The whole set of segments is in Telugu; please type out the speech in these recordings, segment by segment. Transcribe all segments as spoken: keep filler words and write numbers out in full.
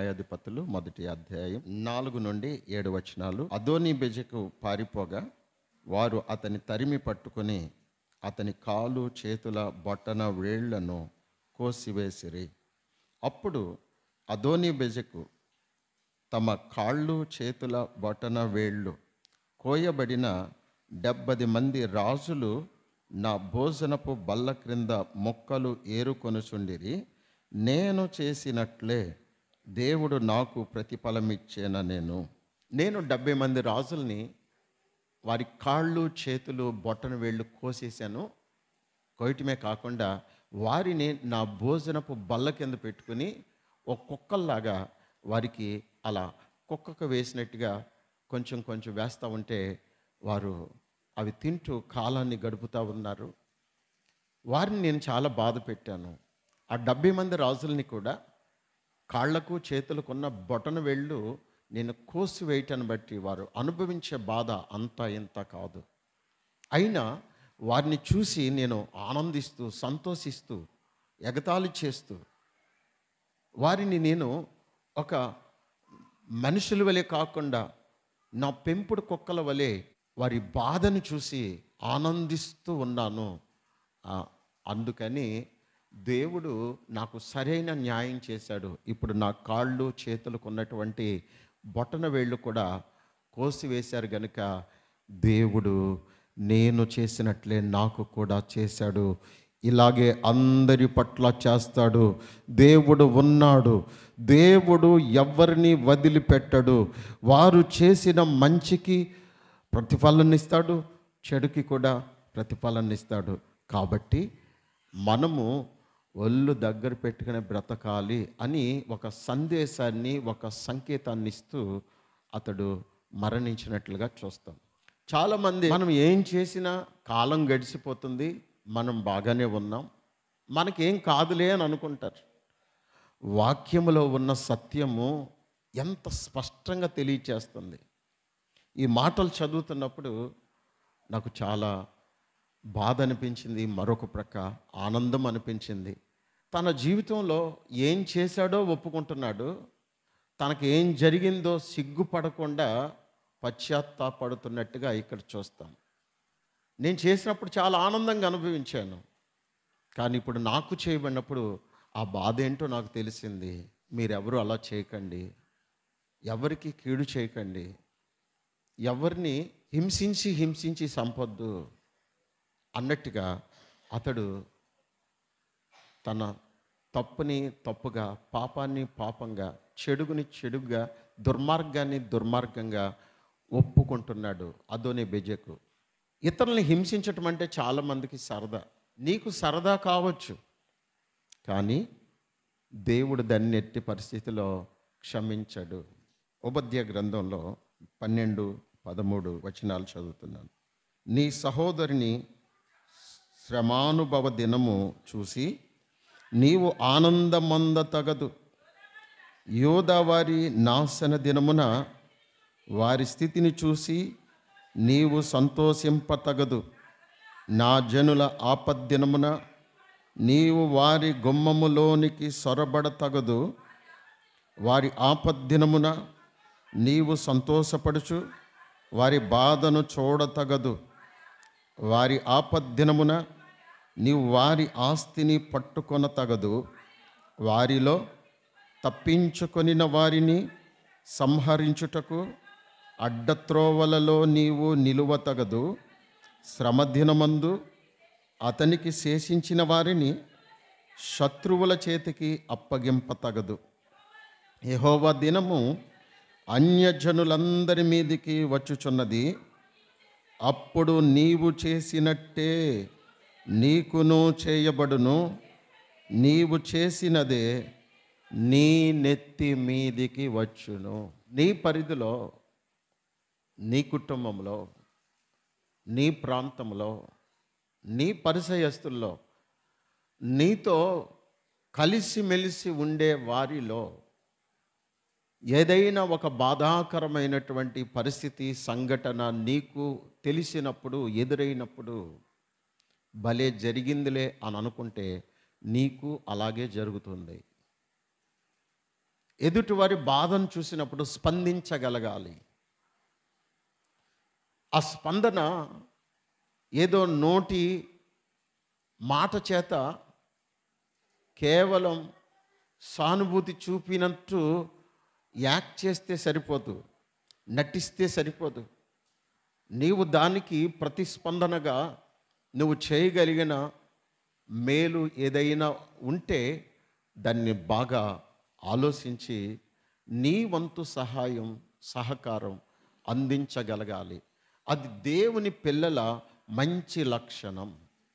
న్యాయాధిపతులు మొదటి అధ్యాయం నాలుగు నుండి ఏడు వచనాలు. అదోనీ బెజెకు పారిపోగా వారు అతని తరిమి పట్టుకొని అతని కాలు చేతుల బొట్టన వేళ్లను కోసివేసిరి. అప్పుడు అదోనీ బెజెకు తమ కాళ్ళు చేతుల బొటన వేళ్ళు కోయబడిన డెబ్బది మంది రాజులు నా భోజనపు బల్ల క్రింద మొక్కలు ఏరుకొనుచుండిరి. నేను చేసినట్లే దేవుడు నాకు ప్రతిఫలమిచ్చేన. నేను నేను డెబ్బై మంది రాజుల్ని వారి కాళ్ళు చేతులు బొట్టన వేళ్ళు కోసేశాను. కోయటమే కాకుండా వారిని నా భోజనపు బల్ల కింద పెట్టుకుని ఒక కుక్కల్లాగా వారికి అలా కుక్కకు వేసినట్టుగా కొంచెం కొంచెం వేస్తూ ఉంటే వారు అవి తింటూ కాలాన్ని గడుపుతూ ఉన్నారు. వారిని నేను చాలా బాధ పెట్టాను. ఆ డెబ్బై మంది రాజుల్ని కూడా కాళ్లకు చేతులకు ఉన్న బొటన వేళ్ళు నేను కోసివేయటాన్ని బట్టి వారు అనుభవించే బాధ అంతా ఇంత కాదు. అయినా వారిని చూసి నేను ఆనందిస్తూ సంతోషిస్తూ ఎగతాళి చేస్తూ వారిని నేను ఒక మనుషుల వలె కాకుండా నా పెంపుడు కుక్కల వలె వారి బాధను చూసి ఆనందిస్తూ ఉన్నాను. అందుకని దేవుడు నాకు సరైన న్యాయం చేశాడు. ఇప్పుడు నా కాళ్ళు చేతులకు ఉన్నటువంటి బొటన వేళ్ళు కూడా కోసివేశారు గనుక దేవుడు నేను చేసినట్లే నాకు కూడా చేశాడు. ఇలాగే అందరి పట్ల చేస్తాడు. దేవుడు ఉన్నాడు. దేవుడు ఎవరిని వదిలిపెట్టడు. వారు చేసిన మంచికి ప్రతిఫలాన్నిస్తాడు, చెడుకి కూడా ప్రతిఫలాన్నిస్తాడు. కాబట్టి మనము ఒళ్ళు దగ్గర పెట్టుకుని బ్రతకాలి అని ఒక సందేశాన్ని ఒక సంకేతాన్ని ఇస్తూ అతడు మరణించినట్లుగా చూస్తాం. చాలామంది మనం ఏం చేసినా కాలం గడిచిపోతుంది, మనం బాగానే ఉన్నాం, మనకేం కాదులే అని అనుకుంటారు. వాక్యములో ఉన్న సత్యము ఎంత స్పష్టంగా తెలియచేస్తుంది. ఈ మాటలు చదువుతున్నప్పుడు నాకు చాలా బాధ అనిపించింది, మరొక ప్రక్క ఆనందం అనిపించింది. తన జీవితంలో ఏం చేశాడో ఒప్పుకుంటున్నాడు, తనకు ఏం జరిగిందో సిగ్గుపడకుండా పశ్చాత్తాపడుతున్నట్టుగా ఇక్కడ చూస్తాం. నేను చేసినప్పుడు చాలా ఆనందంగా అనుభవించాను, కానీ ఇప్పుడు నాకు చేయబడినప్పుడు ఆ బాధ ఏంటో నాకు తెలిసింది. మీరెవరు అలా చేయకండి, ఎవరికి కీడు చేయకండి, ఎవరిని హింసించి హింసించి సంపొద్దు అన్నట్టుగా అతడు తన తప్పుని తప్పుగా, పాపాన్ని పాపంగా, చెడుగుని చెడుగా, దుర్మార్గాన్ని దుర్మార్గంగా ఒప్పుకుంటున్నాడు అదోనీ బెజెకు. ఇతరుల్ని హింసించటం అంటే చాలామందికి సరదా. నీకు సరదా కావచ్చు, కానీ దేవుడు దాన్ని ఎట్టి పరిస్థితిలో క్షమించడు. ఉపద్య గ్రంథంలో పన్నెండు పదమూడు వచనాలు చదువుతున్నాను. నీ సహోదరిని శ్రమానుభవ దినము చూసి నీవు ఆనందమంద తగదు. యోధా వారి నాశన దినమున వారి స్థితిని చూసి నీవు సంతోషింపతగదు. నా జనుల ఆపద్దినమున నీవు వారి గుమ్మములోనికి సొరబడతగదు. వారి ఆపద్దినమున నీవు సంతోషపడుచు వారి బాధను చూడతగదు. వారి ఆపద్దినమున నీవు వారి ఆస్తిని పట్టుకొనతగదు. వారిలో తప్పించుకొనిన వారిని సంహరించుటకు అడ్డత్రోవలలో నీవు నిలువతగదు. శ్రమదినమందు అతనికి శేషించిన వారిని శత్రువుల చేతికి అప్పగింపతగదు. యెహోవా దినము అన్యజనులందరి మీదికి వచ్చుచున్నది. అప్పుడు నీవు చేసినట్టే నీకును చేయబడును. నీవు చేసినదే నీ నెత్తి మీదికి వచ్చును. నీ పరిధిలో, నీ కుటుంబంలో, నీ ప్రాంతంలో, నీ పరిచయస్తుల్లో, నీతో కలిసిమెలిసి ఉండే వారిలో ఏదైనా ఒక బాధాకరమైనటువంటి పరిస్థితి, సంఘటన నీకు తెలిసినప్పుడు, ఎదురైనప్పుడు భలే జరిగిందిలే అని అనుకుంటే నీకు అలాగే జరుగుతుంది. ఎదుటివారి బాధను చూసినప్పుడు స్పందించగలగాలి. ఆ స్పందన ఏదో నోటి మాట చేత కేవలం సానుభూతి చూపినట్టు యాక్ట్ చేస్తే సరిపోదు, నటిస్తే సరిపోదు. నీవు దానికి ప్రతిస్పందనగా నువ్వు చేయగలిగిన మేలు ఏదైనా ఉంటే దాన్ని బాగా ఆలోచించి నీ వంతు సహాయం సహకారం అందించగలగాలి. అది దేవుని పిల్లల మంచి లక్షణం.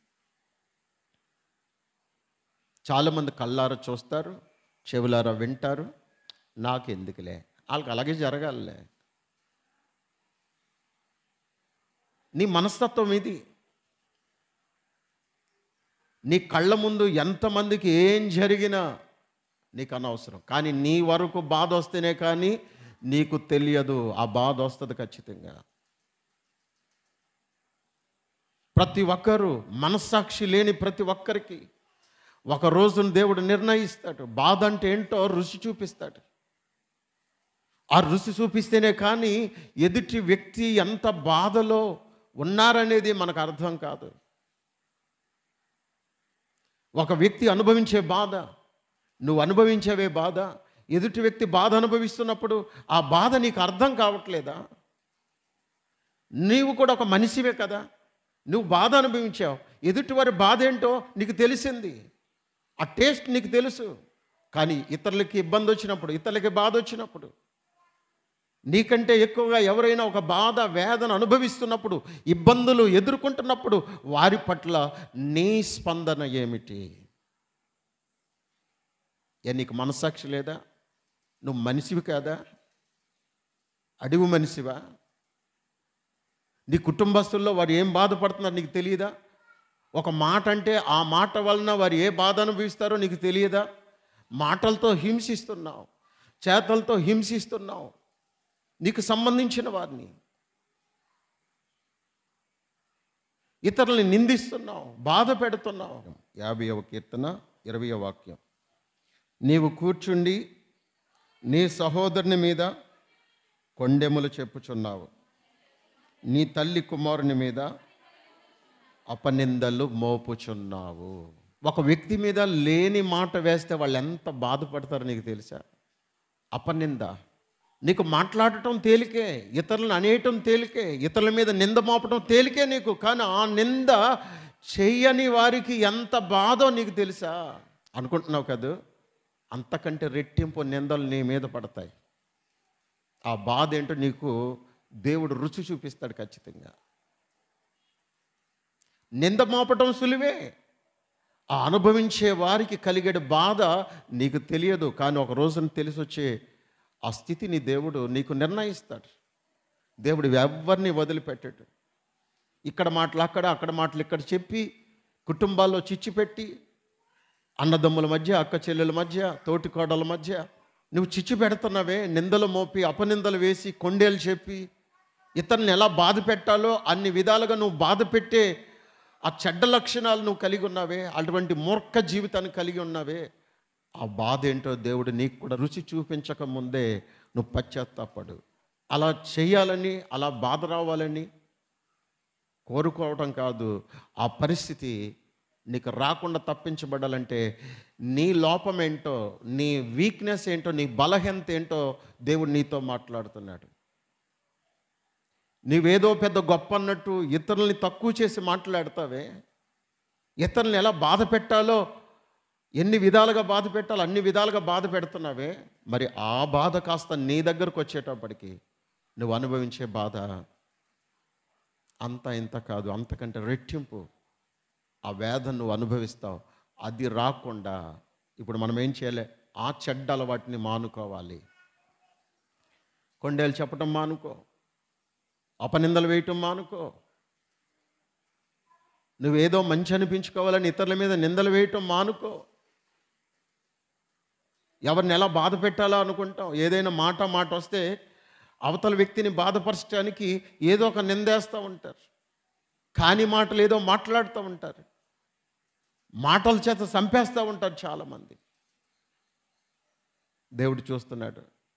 చాలామంది కళ్ళారా చూస్తారు, చెవులారా వింటారు, నాకెందుకులే, వాళ్ళకి అలాగే జరగాలలే. నీ మనస్తత్వం ఇది. నీ కళ్ళ ముందు ఎంతమందికి ఏం జరిగినా నీకు అనవసరం, కానీ నీ వరకు బాధ వస్తేనే కానీ నీకు తెలియదు. ఆ బాధ వస్తుంది ఖచ్చితంగా. ప్రతి ఒక్కరూ, మనస్సాక్షి లేని ప్రతి ఒక్కరికి ఒక రోజున దేవుడు నిర్ణయిస్తాడు. బాధ అంటే ఏంటో రుచి చూపిస్తాడు. ఆ రుచి చూపిస్తేనే కానీ ఎదుటి వ్యక్తి ఎంత బాధలో ఉన్నారనేది మనకు అర్థం కాదు. ఒక వ్యక్తి అనుభవించే బాధ, నువ్వు అనుభవించేవే బాధ, ఎదుటి వ్యక్తి బాధ అనుభవిస్తున్నప్పుడు ఆ బాధ నీకు అర్థం కావట్లేదా? నీవు కూడా ఒక మనిషివే కదా, నువ్వు బాధ అనుభవించావు, ఎదుటివారి బాధ ఏంటో నీకు తెలిసింది, ఆ టేస్ట్ నీకు తెలుసు. కానీ ఇతరులకి ఇబ్బంది వచ్చినప్పుడు, ఇతరులకి బాధ వచ్చినప్పుడు, నీకంటే ఎక్కువగా ఎవరైనా ఒక బాధ వేదన అనుభవిస్తున్నప్పుడు, ఇబ్బందులు ఎదుర్కొంటున్నప్పుడు వారి పట్ల నీ స్పందన ఏమిటి? ఏ నీకు మనస్సాక్షి లేదా? నువ్వు మనిషివి కాదా? అడివి మనిషివా? నీ కుటుంబస్తుల్లో వారు ఏం బాధపడుతున్నారో నీకు తెలియదా? ఒక మాట అంటే ఆ మాట వలన వారు ఏ బాధ అనుభవిస్తారో నీకు తెలియదా? మాటలతో హింసిస్తున్నావు, చేతలతో హింసిస్తున్నావు నీకు సంబంధించిన వారిని, ఇతరుల్ని నిందిస్తున్నావు, బాధ పెడుతున్నావు. యాభైవ కీర్తన ఇరవయవ వాక్యం. నీవు కూర్చుండి నీ సహోదరుని మీద కొండెములు చెప్పుచున్నావు, నీ తల్లి కుమారుని మీద అపనిందలు మోపుచున్నావు. ఒక వ్యక్తి మీద లేని మాట వేస్తే వాళ్ళు ఎంత బాధపడతారో నీకు తెలుసా? అపనింద. నీకు మాట్లాడటం తేలికే, ఇతరులను అనేయటం తేలికే, ఇతరుల మీద నింద మోపటం తేలికే నీకు, కానీ ఆ నింద చెయ్యని వారికి ఎంత బాధో నీకు తెలుసా? అనుకుంటున్నావు కదా, అంతకంటే రెట్టింపు నిందలు నీ మీద పడతాయి. ఆ బాధ ఏంటో నీకు దేవుడు రుచి చూపిస్తాడు ఖచ్చితంగా. నింద మోపటం సులువే, ఆ అనుభవించే వారికి కలిగే బాధ నీకు తెలియదు, కానీ ఒక రోజున తెలిసి వచ్చే ఆ స్థితిని దేవుడు నీకు నిర్ణయిస్తాడు. దేవుడు ఎవరిని వదిలిపెట్టాడు. ఇక్కడ మాటలు అక్కడ, అక్కడ మాటలు ఇక్కడ చెప్పి కుటుంబాల్లో చిచ్చు పెట్టి, అన్నదమ్ముల మధ్య, అక్క చెల్లెల మధ్య, తోటి కోడల మధ్య నువ్వు చిచ్చు పెడుతున్నావే, నిందలు మోపి అపనిందలు వేసి కొండేలు చెప్పి ఇతరుని ఎలా బాధ పెట్టాలో అన్ని విధాలుగా నువ్వు బాధ పెట్టే ఆ చెడ్డ లక్షణాలు నువ్వు కలిగి ఉన్నావే, అటువంటి మూర్ఖ జీవితాన్ని కలిగి ఉన్నావే, ఆ బాధ ఏంటో దేవుడు నీకు కూడా రుచి చూపించక ముందే నువ్వు పశ్చాత్తాపడు. అలా చేయాలని, అలా బాధ రావాలని కోరుకోవటం కాదు, ఆ పరిస్థితి నీకు రాకుండా తప్పించబడాలంటే నీ లోపం ఏంటో, నీ వీక్నెస్ ఏంటో, నీ బలహీనత ఏంటో దేవుడు నీతో మాట్లాడుతున్నాడు. నీవేదో పెద్ద గొప్ప అన్నట్టు ఇతరుల్ని తక్కువ చేసి మాట్లాడతావే, ఇతరుల్ని ఎలా బాధ పెట్టాలో, ఎన్ని విధాలుగా బాధ పెట్టాలో అన్ని విధాలుగా బాధ పెడుతున్నావే, మరి ఆ బాధ కాస్త నీ దగ్గరకు వచ్చేటప్పటికి నువ్వు అనుభవించే బాధ అంత ఇంత కాదు, అంతకంటే రెట్టింపు ఆ వేదన నువ్వు అనుభవిస్తావు. అది రాకుండా ఇప్పుడు మనం ఏం చేయాలి? ఆ చెడ్డ అలవాటిని మానుకోవాలి. కొండేలు చెప్పటం మానుకో, అపనిందలు వేయటం మానుకో, నువ్వేదో మంచి అనిపించుకోవాలని ఇతరుల మీద నిందలు వేయటం మానుకో. ఎవరిని ఎలా బాధ పెట్టాలో అనుకుంటాం, ఏదైనా మాట మాట వస్తే అవతల వ్యక్తిని బాధపరచడానికి ఏదో ఒక నిందేస్తూ ఉంటారు, కాని మాటలు ఏదో మాట్లాడుతూ ఉంటారు, మాటల చేత చంపేస్తూ ఉంటారు చాలామంది. దేవుడు చూస్తున్నాడు.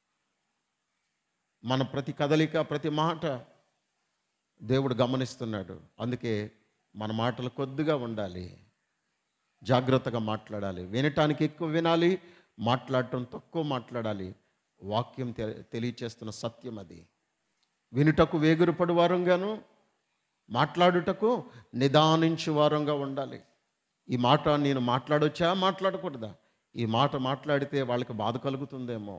మన ప్రతి కదలిక, ప్రతి మాట దేవుడు గమనిస్తున్నాడు. అందుకే మన మాటలు కొద్దిగా ఉండాలి, జాగ్రత్తగా మాట్లాడాలి. వినటానికి ఎక్కువ వినాలి, మాట్లాడటం తక్కువ మాట్లాడాలి. వాక్యం తె తెలియచేస్తున్న సత్యం అది. వినుటకు వేగురుపడు వారంగాను, మాట్లాడుటకు నిదానించు వారంగా ఉండాలి. ఈ మాట నేను మాట్లాడొచ్చా, మాట్లాడకూడదా? ఈ మాట మాట్లాడితే వాళ్ళకి బాధ కలుగుతుందేమో.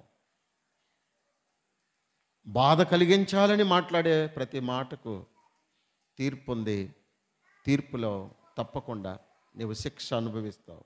బాధ కలిగించాలని మాట్లాడే ప్రతి మాటకు తీర్పు ఉంది. తీర్పులో తప్పకుండా నీవు శిక్ష అనుభవిస్తావు.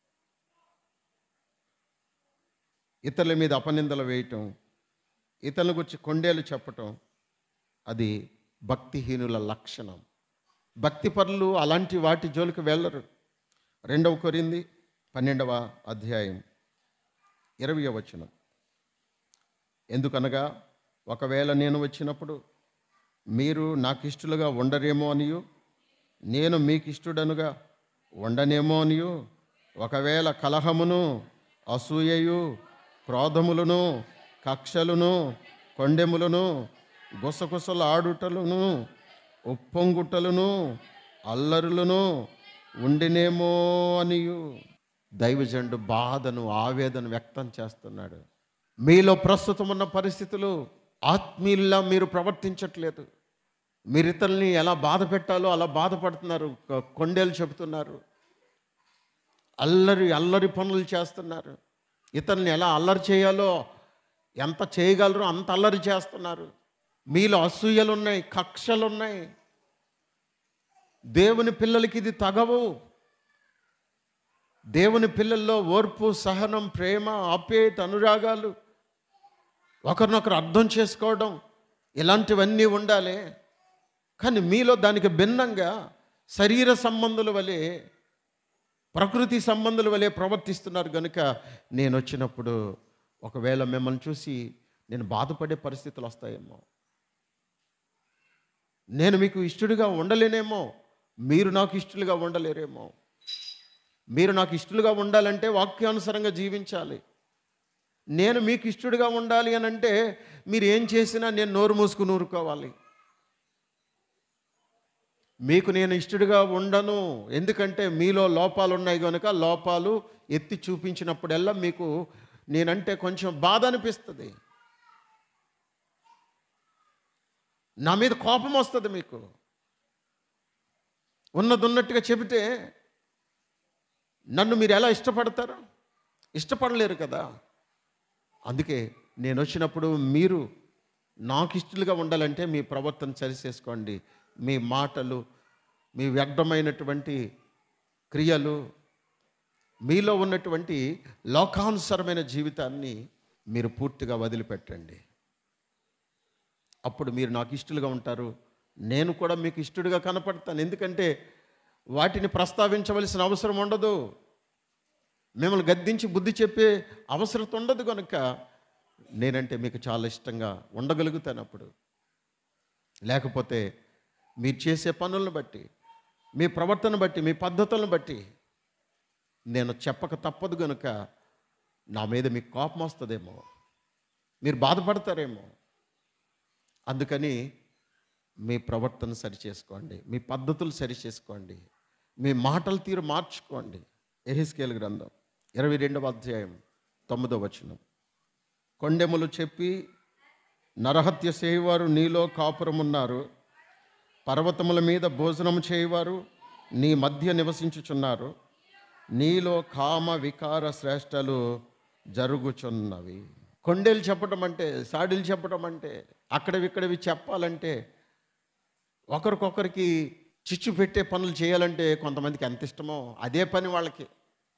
ఇతరుల మీద అపనిందలు వేయటం, ఇతరుల గురించి కొండేలు చెప్పటం, అది భక్తిహీనుల లక్షణం. భక్తి పరులు అలాంటి వాటి జోలికి వెళ్ళరు. రెండవ కొరింథీ పన్నెండవ అధ్యాయం ఇరవై వచనం. ఎందుకనగా ఒకవేళ నేను వచ్చినప్పుడు మీరు నాకు ఇష్టలుగా ఉండరేమో అనియు, నేను మీకు ఇష్టడనుగా ఉండనేమో అనియు, ఒకవేళ కలహమును, అసూయయు, క్రోధములను, కక్షలును, కొండెములను, గుసగుసలు ఆడుటలను, ఉప్పొంగుటలను, అల్లరులను ఉండినేమో అనియు. దైవజనుడు బాధను, ఆవేదన వ్యక్తం చేస్తున్నాడు. మీలో ప్రస్తుతం ఉన్న పరిస్థితులు ఆత్మీయుల్లా మీరు ప్రవర్తించట్లేదు. మీరు ఇతరుల్ని ఎలా బాధ పెట్టాలో అలా బాధపడుతున్నారు. కొండేలు చెబుతున్నారు, అల్లరి అల్లరి పనులు చేస్తున్నారు. ఇతరుల్ని ఎలా అల్లరి చేయాలో, ఎంత చేయగలరో అంత అల్లరి చేస్తున్నారు. మీలో అసూయలు ఉన్నాయి, కక్షలు ఉన్నాయి. దేవుని పిల్లలకి ఇది తగవు. దేవుని పిల్లల్లో ఓర్పు, సహనం, ప్రేమ, ఆప్యాయత, అనురాగాలు, ఒకరినొకరు అర్థం చేసుకోవడం, ఇలాంటివన్నీ ఉండాలి. కానీ మీలో దానికి భిన్నంగా శరీర సంబంధుల వలె, ప్రకృతి సంబంధుల వలె ప్రవర్తిస్తున్నారు. కనుక నేను వచ్చినప్పుడు ఒకవేళ మిమ్మల్ని చూసి నేను బాధపడే పరిస్థితులు వస్తాయేమో, నేను మీకు ఇష్టడుగా ఉండలేనేమో, మీరు నాకు ఇష్టలుగా ఉండలేరేమో. మీరు నాకు ఇష్టలుగా ఉండాలంటే వాక్యానుసారంగా జీవించాలి. నేను మీకు ఇష్టడుగా ఉండాలి అని అంటే మీరు ఏం చేసినా నేను నోరు మూసుకుని ఊరుకోవాలి. మీకు నేను ఇష్టడుగా ఉండను, ఎందుకంటే మీలో లోపాలు ఉన్నాయి కనుక లోపాలు ఎత్తి చూపించినప్పుడల్లా మీకు నేనంటే కొంచెం బాధ అనిపిస్తుంది, నా మీద కోపం వస్తుంది. మీకు ఉన్నది ఉన్నట్టుగా చెబితే నన్ను మీరు ఎలా ఇష్టపడతారు? ఇష్టపడలేరు కదా. అందుకే నేను వచ్చినప్పుడు మీరు నాకు ఇష్టలుగా ఉండాలంటే మీ ప్రవర్తన సరిచేసుకోండి. మీ మాటలు, మీ వ్యర్థమైనటువంటి క్రియలు, మీలో ఉన్నటువంటి లోకానుసరమైన జీవితాన్ని మీరు పూర్తిగా వదిలిపెట్టండి. అప్పుడు మీరు నాకు ఇష్టలుగా ఉంటారు, నేను కూడా మీకు ఇష్టడుగా కనపడతాను. ఎందుకంటే వాటిని ప్రస్తావించవలసిన అవసరం ఉండదు, మిమ్మల్ని గద్దించి బుద్ధి చెప్పే అవసరం ఉండదు. కనుక నేనంటే మీకు చాలా ఇష్టంగా ఉండగలుగుతాను. అప్పుడు లేకపోతే మీరు చేసే పనులను బట్టి, మీ ప్రవర్తన బట్టి, మీ పద్ధతులను బట్టి నేను చెప్పక తప్పదు. కనుక నా మీద మీకు కోపం వస్తుందేమో, మీరు బాధపడతారేమో. అందుకని మీ ప్రవర్తన సరిచేసుకోండి, మీ పద్ధతులు సరిచేసుకోండి, మీ మాటల తీరు మార్చుకోండి. యెహెజ్కేలు గ్రంథం ఇరవై రెండవ అధ్యాయం తొమ్మిదవ వచనం. కొండెములు చెప్పి నరహత్య చేయవారు నీలో కాపురమున్నారు, పర్వతముల మీద భోజనము చేయవారు నీ మధ్య నివసించుచున్నారు, నీలో కామ వికార శ్రేష్టలు జరుగుచున్నవి. కొండేలు చెప్పడం అంటే, సాడీలు చెప్పడం అంటే, అక్కడవి ఇక్కడవి చెప్పాలంటే, ఒకరికొకరికి చిచ్చు పెట్టే పనులు చేయాలంటే కొంతమందికి ఎంత ఇష్టమో అదే పని వాళ్ళకి.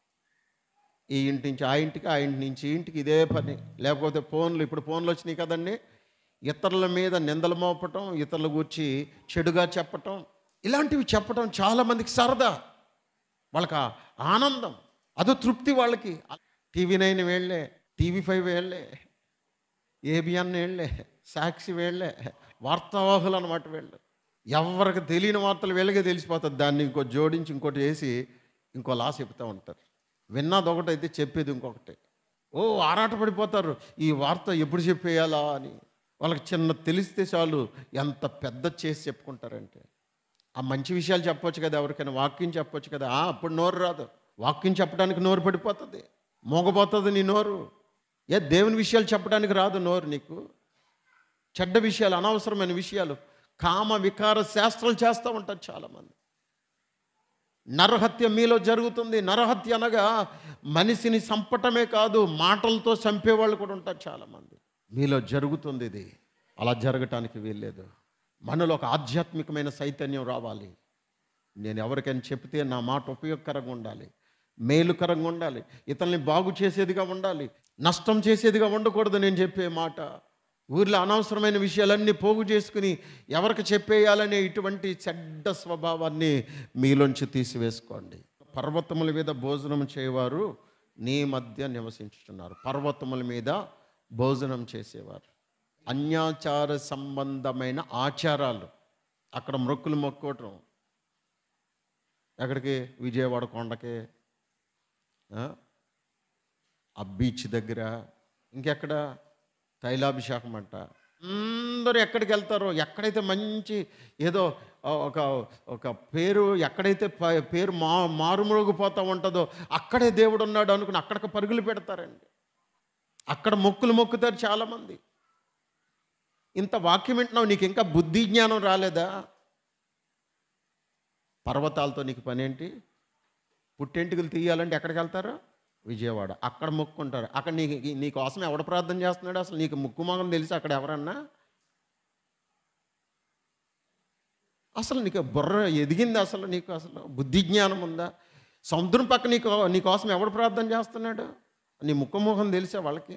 ఈ ఇంటి నుంచి ఆ ఇంటికి, ఆ ఇంటి నుంచి ఈ ఇంటికి ఇదే పని. లేకపోతే ఫోన్లు, ఇప్పుడు ఫోన్లు వచ్చినాయి కదండి, ఇతరుల మీద నిందలు మోపటం, ఇతరుల గురించి చెడుగా చెప్పటం, ఇలాంటివి చెప్పటం చాలామందికి సరదా, వాళ్ళకి ఆనందం, అదో తృప్తి వాళ్ళకి. టీవీ నైన్ వేళ్లే, టీవీ ఫైవ్ వేళ్లే, ఏబిఎన్ వేళ్లే, సాక్షి వేళ్లే, వార్తావాహులు అన్నమాట వీళ్ళు. ఎవరికి తెలియని వార్తలు వీళ్ళకే తెలిసిపోతుంది. దాన్ని ఇంకో జోడించి ఇంకోటి వేసి ఇంకో లా చెప్తూ ఉంటారు. విన్నది ఒకటైతే చెప్పేది ఇంకొకటి. ఓ ఆరాటపడిపోతారు, ఈ వార్త ఎప్పుడు చెప్పేయాలా అని. వాళ్ళకి చిన్న తెలిస్తే చాలు ఎంత పెద్ద చేసి చెప్పుకుంటారంటే. ఆ మంచి విషయాలు చెప్పొచ్చు కదా, ఎవరికైనా వాక్యం చెప్పొచ్చు కదా, ఆ, అప్పుడు నోరు రాదు. వాక్యం చెప్పడానికి నోరు పడిపోతుంది, మోగపోతుంది నీ నోరు. ఏ దేవుని విషయాలు చెప్పడానికి రాదు నోరు నీకు. చెడ్డ విషయాలు, అనవసరమైన విషయాలు, కామ వికార శాస్త్రాలు చేస్తూ ఉంటారు చాలామంది. నరహత్య మీలో జరుగుతుంది. నరహత్య అనగా మనిషిని చంపటమే కాదు, మాటలతో చంపేవాళ్ళు కూడా ఉంటారు చాలామంది. మీలో జరుగుతుంది ఇది. అలా జరగటానికి వీల్లేదు. మనలో ఒక ఆధ్యాత్మికమైన చైతన్యం రావాలి. నేను ఎవరికైనా చెప్తే నా మాట ఉపయోగకరంగా ఉండాలి, మేలుకరంగా ఉండాలి, ఇతరుల్ని బాగు చేసేదిగా ఉండాలి, నష్టం చేసేదిగా ఉండకూడదు. నేను చెప్పే మాట ఊర్లో అనవసరమైన విషయాలన్నీ పోగు చేసుకుని ఎవరికి చెప్పేయాలనే ఇటువంటి చెడ్డ స్వభావాన్ని మీలోంచి తీసివేసుకోండి. పర్వతముల మీద భోజనం చేయవారు నీ మధ్య నివసించుతున్నారు. పర్వతముల మీద భోజనం చేసేవారు. అన్యాచార సంబంధమైన ఆచారాలు, అక్కడ మొక్కులు మొక్కోవటం. ఎక్కడికి? విజయవాడ కొండకి, ఆ బీచ్ దగ్గర, ఇంకెక్కడ తైలాభిషేకం అంట. అందరూ ఎక్కడికి వెళ్తారో, ఎక్కడైతే మంచి ఏదో ఒక ఒక పేరు, ఎక్కడైతే పేరు మా మారుమరుగుపోతూ ఉంటుందో అక్కడే దేవుడు ఉన్నాడు అనుకుని అక్కడికి పరుగులు పెడతారండి. అక్కడ మొక్కులు మొక్కుతారు చాలామంది. ఇంత వాక్యం వింటున్నావు, నీకు ఇంకా బుద్ధి జ్ఞానం రాలేదా? పర్వతాలతో నీకు పని ఏంటి? పుట్టెంటుకలు తీయాలంటే ఎక్కడికి వెళ్తారు? విజయవాడ. అక్కడ మొక్కుంటారు. అక్కడ నీకు నీ కోసం ఎవడ ప్రార్థన చేస్తున్నాడు? అసలు నీకు ముక్కు మొగం తెలిసి అక్కడ ఎవరన్నా? అసలు నీకు బుర్ర ఎదిగింది? అసలు నీకు అసలు బుద్ధి జ్ఞానం ఉందా? సముద్రం పక్క నీకు నీ కోసం ఎవడు ప్రార్థన చేస్తున్నాడు? నీ ముక్కు మొహం తెలిసే వాళ్ళకి?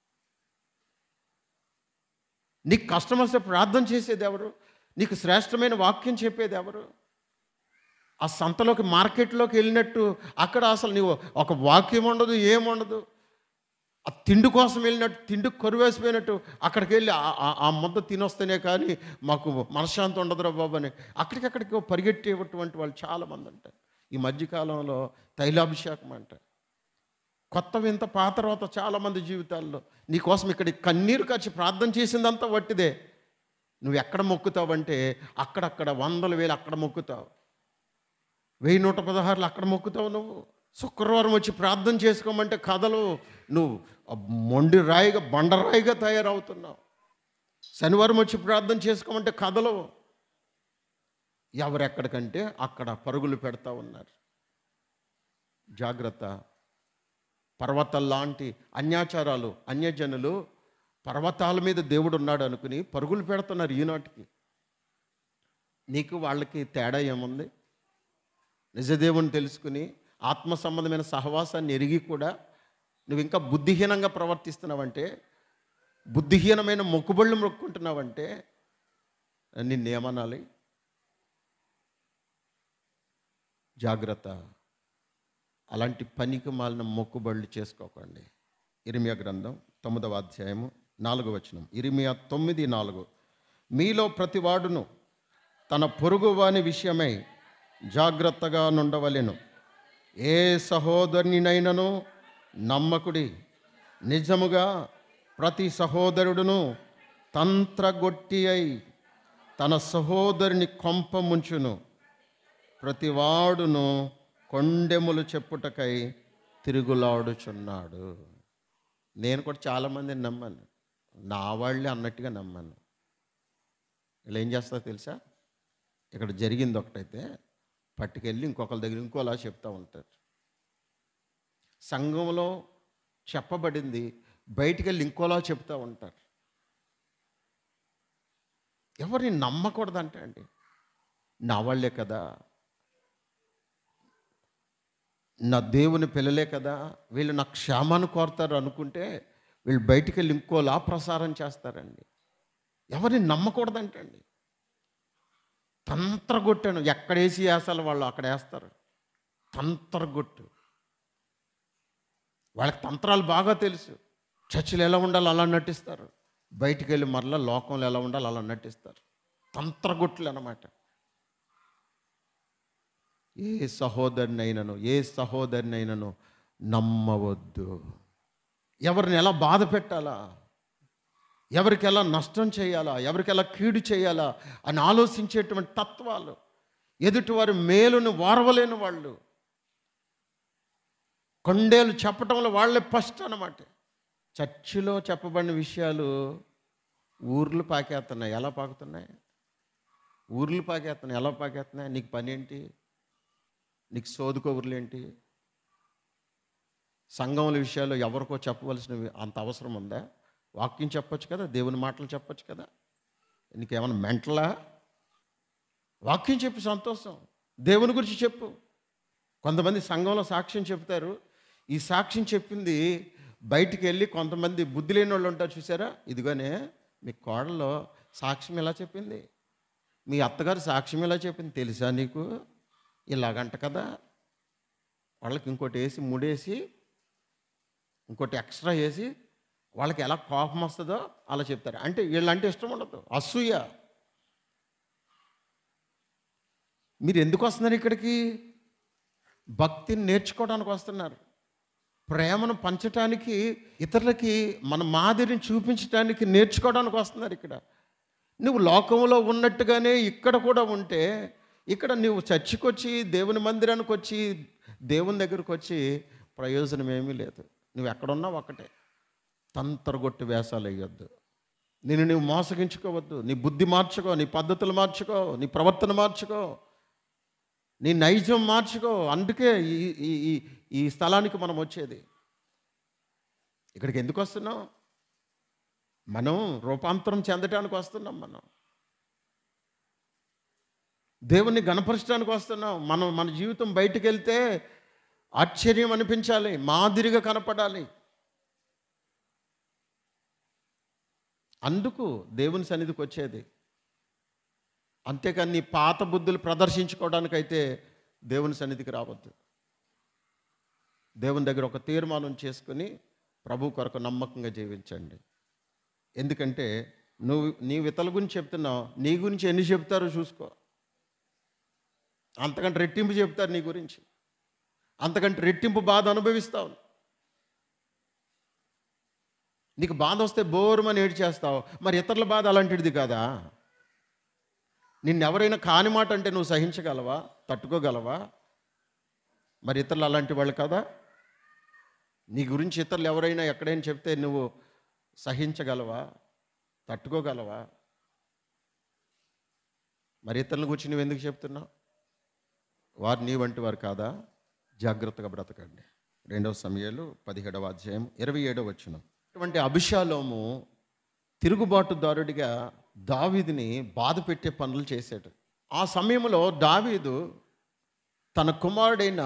నీకు కష్టం వస్తే ప్రార్థన చేసేది ఎవరు? నీకు శ్రేష్టమైన వాక్యం చెప్పేది ఎవరు? ఆ సంతలోకి, మార్కెట్లోకి వెళ్ళినట్టు అక్కడ అసలు నీవు ఒక వాక్యం ఉండదు, ఏముండదు. ఆ తిండి కోసం వెళ్ళినట్టు, తిండి కరువేసిపోయినట్టు అక్కడికి వెళ్ళి ఆ ముద్ద తినొస్తేనే కానీ మాకు మనశ్శాంతి ఉండదురా బాబు అని అక్కడికక్కడికి పరిగెట్టేటువంటి వాళ్ళు చాలామంది అంటారు. ఈ మధ్యకాలంలో తైలాభిషేకం అంట, కొత్త వింత పాత తర్వాత చాలామంది జీవితాల్లో. నీకోసం ఇక్కడ కన్నీరు ఖర్చు ప్రార్థన చేసిందంతా వట్టిదే. నువ్వు ఎక్కడ మొక్కుతావంటే అక్కడక్కడ వందల వేలు అక్కడ మొక్కుతావు, వెయ్యి నూట పదహారులు అక్కడ మొక్కుతావు. నువ్వు శుక్రవారం వచ్చి ప్రార్థన చేసుకోమంటే కథలు, నువ్వు మొండి రాయిగా బండరాయిగా తయారవుతున్నావు. శనివారం వచ్చి ప్రార్థన చేసుకోమంటే కథలు. ఎవరెక్కడికంటే అక్కడ పరుగులు పెడతా ఉన్నారు. జాగ్రత్త. పర్వతాల్లాంటి అన్యాచారాలు, అన్యజనులు పర్వతాల మీద దేవుడు ఉన్నాడు అనుకుని పరుగులు పెడుతున్నారు ఈనాటికి. నీకు వాళ్ళకి తేడా ఏముంది? నిజదేవుని తెలుసుకుని ఆత్మ సంబంధమైన సహవాసాన్ని ఎరిగి కూడా నువ్వు ఇంకా బుద్ధిహీనంగా ప్రవర్తిస్తున్నావంటే, బుద్ధిహీనమైన మొక్కుబళ్ళు మొక్కుంటున్నావంటే నిన్నేమనాలి? జాగ్రత్త. అలాంటి పనికి మాలిన మొక్కుబళ్ళు చేసుకోకండి. ఇర్మియా గ్రంథం తొమ్మిదవ అధ్యాయము నాలుగవ వచనం. ఇర్మియా తొమ్మిది నాలుగు. మీలో ప్రతివాడును తన పొరుగువాని విషయమై జాగ్రత్తగా నుండవలెను. ఏ సహోదరునినైనను నమ్మకుడి. నిజముగా ప్రతి సహోదరుడును తంత్రగొట్టి అయి తన సహోదరుని కొంప ముంచును. ప్రతివాడును కొండెములు చెప్పుటకై తిరుగులాడుచున్నాడు. నేను కూడా చాలామందిని నమ్మాను, నా వాళ్ళే అన్నట్టుగా నమ్మాను. వీళ్ళు ఏం చేస్తారో తెలుసా? ఇక్కడ జరిగింది ఒకటైతే పట్టుకెళ్ళి ఇంకొకరి దగ్గర ఇంకోలా చెప్తూ ఉంటారు. సంఘంలో చెప్పబడింది బయటికి వెళ్ళి ఇంకోలా చెప్తూ ఉంటారు. ఎవరిని నమ్మకూడదంటే అండి, నా వాళ్ళే కదా, నా దేవుని పిల్లలే కదా, వీళ్ళు నా క్షేమాన్ని కోరుతారు అనుకుంటే వీళ్ళు బయటికి వెళ్ళి ఇంకోలా ప్రసారం చేస్తారండి. ఎవరిని నమ్మకూడదంటండి. తంత్రగొట్టాను, ఎక్కడేసి వేసాలో వాళ్ళు అక్కడ వేస్తారు. తంత్రగొట్టు. వాళ్ళకి తంత్రాలు బాగా తెలుసు. చర్చిలు ఎలా ఉండాలో అలా నటిస్తారు, బయటికి వెళ్ళి మరలా లోకంలో ఎలా ఉండాలో అలా నటిస్తారు. తంత్రగొట్లు అన్నమాట. ఏ సహోదరినైనను ఏ సహోదరినైనను నమ్మవద్దు. ఎవరిని ఎలా బాధ పెట్టాలా, ఎవరికి ఎలా నష్టం చేయాలా, ఎవరికి ఎలా కీడు చేయాలా అని ఆలోచించేటువంటి తత్వాలు, ఎదుటివారి మేలును వారవలేని వాళ్ళు, కొండేలు చెప్పటంలో వాళ్ళే ఫస్ట్ అన్నమాట. చర్చిలో చెప్పబడిన విషయాలు ఊర్లు పాకేస్తున్నాయి. ఎలా పాకుతున్నాయి? ఊర్లు పాకేస్తున్నాయి. ఎలా పాకేస్తున్నాయి? నీకు పని ఏంటి? నీకు సోదు కబుర్లు ఏంటి? సంఘముల విషయాల్లో ఎవరికో చెప్పవలసినవి అంత అవసరం ఉందా? వాక్యం చెప్పొచ్చు కదా, దేవుని మాటలు చెప్పొచ్చు కదా. నీకేమన్నా మెంటలా? వాక్యం చెప్పు, సంతోషం. దేవుని గురించి చెప్పు. కొంతమంది సంఘంలో సాక్ష్యం చెప్తారు. ఈ సాక్ష్యం చెప్పింది బయటికి వెళ్ళి కొంతమంది బుద్ధి లేని వాళ్ళు ఉంటారు, చూసారా? ఇదిగోనే మీ కోడలో సాక్ష్యం ఎలా చెప్పింది, మీ అత్తగారు సాక్ష్యం ఎలా చెప్పింది తెలుసా నీకు? ఇలాగంట కదా. వాళ్ళకి ఇంకోటి వేసి మూడేసి ఇంకోటి ఎక్స్ట్రా వేసి వాళ్ళకి ఎలా కోపం వస్తుందో అలా చెప్తారు. అంటే వీళ్ళంటే ఇష్టం ఉండదు, అసూయ. మీరు ఎందుకు వస్తున్నారు ఇక్కడికి? భక్తిని నేర్చుకోవడానికి వస్తున్నారు. ప్రేమను పంచటానికి, ఇతరులకి మన మాదిరిని చూపించడానికి నేర్చుకోవడానికి వస్తున్నారు. ఇక్కడ నువ్వు లోకంలో ఉన్నట్టుగానే ఇక్కడ కూడా ఉంటే, ఇక్కడ నువ్వు చర్చికి వచ్చి, దేవుని మందిరానికి వచ్చి, దేవుని దగ్గరకు వచ్చి ప్రయోజనం ఏమీ లేదు. నువ్వు ఎక్కడున్నావు ఒక్కటే. తంతరగొట్టి వేషాలు వేయొద్దు. నేను నువ్వు మోసగించుకోవద్దు. నీ బుద్ధి మార్చుకో, నీ పద్ధతులు మార్చుకో, నీ ప్రవర్తన మార్చుకో, నీ నైజం మార్చుకో. అందుకే ఈ ఈ ఈ స్థలానికి మనం వచ్చేది. ఇక్కడికి ఎందుకు వస్తున్నాం? మనం రూపాంతరం చెందటానికి వస్తున్నాం. మనం దేవుణ్ణి గణపరచడానికి వస్తున్నాం. మనం మన జీవితం బయటికి వెళ్తే ఆశ్చర్యం అనిపించాలి, మాదిరిగా కనపడాలి. అందుకు దేవుని సన్నిధికి వచ్చేది. అంతేకాని నీ పాత బుద్ధులు ప్రదర్శించుకోవడానికైతే దేవుని సన్నిధికి రావద్దు. దేవుని దగ్గర ఒక తీర్మానం చేసుకుని ప్రభు కొరకు నమ్మకంగా జీవించండి. ఎందుకంటే నువ్వు నీ ఇతరుల గురించి చెప్తున్నావు, నీ గురించి ఎన్ని చెప్తారో చూసుకో. అంతకంటే రెట్టింపు చెప్తారు నీ గురించి, అంతకంటే రెట్టింపు బాధ అనుభవిస్తావు. నీకు బాధ వస్తే బోరుమని ఏడు చేస్తావు, మరి ఇతరుల బాధ అలాంటిది కదా. నిన్నెవరైనా కాని మాట అంటే నువ్వు సహించగలవా, తట్టుకోగలవా? మరి ఇతరులు అలాంటి వాళ్ళు కదా. నీ గురించి ఇతరులు ఎవరైనా ఎక్కడైనా చెప్తే నువ్వు సహించగలవా, తట్టుకోగలవా? మరి ఇతరుల గురించి నువ్వు ఎందుకు చెప్తున్నావు? వారు నీ వంటి వారు కాదా? జాగ్రత్తగా బ్రతకండి. రెండవ సమయాలు పదిహేడవ అధ్యాయం ఇరవై ఏడవ వచనం. అటువంటి అభిషాలోము తిరుగుబాటుదారుడిగా దావీదుని బాధ పెట్టే పనులు చేశాడు. ఆ సమయంలో దావీదు తన కుమారుడైన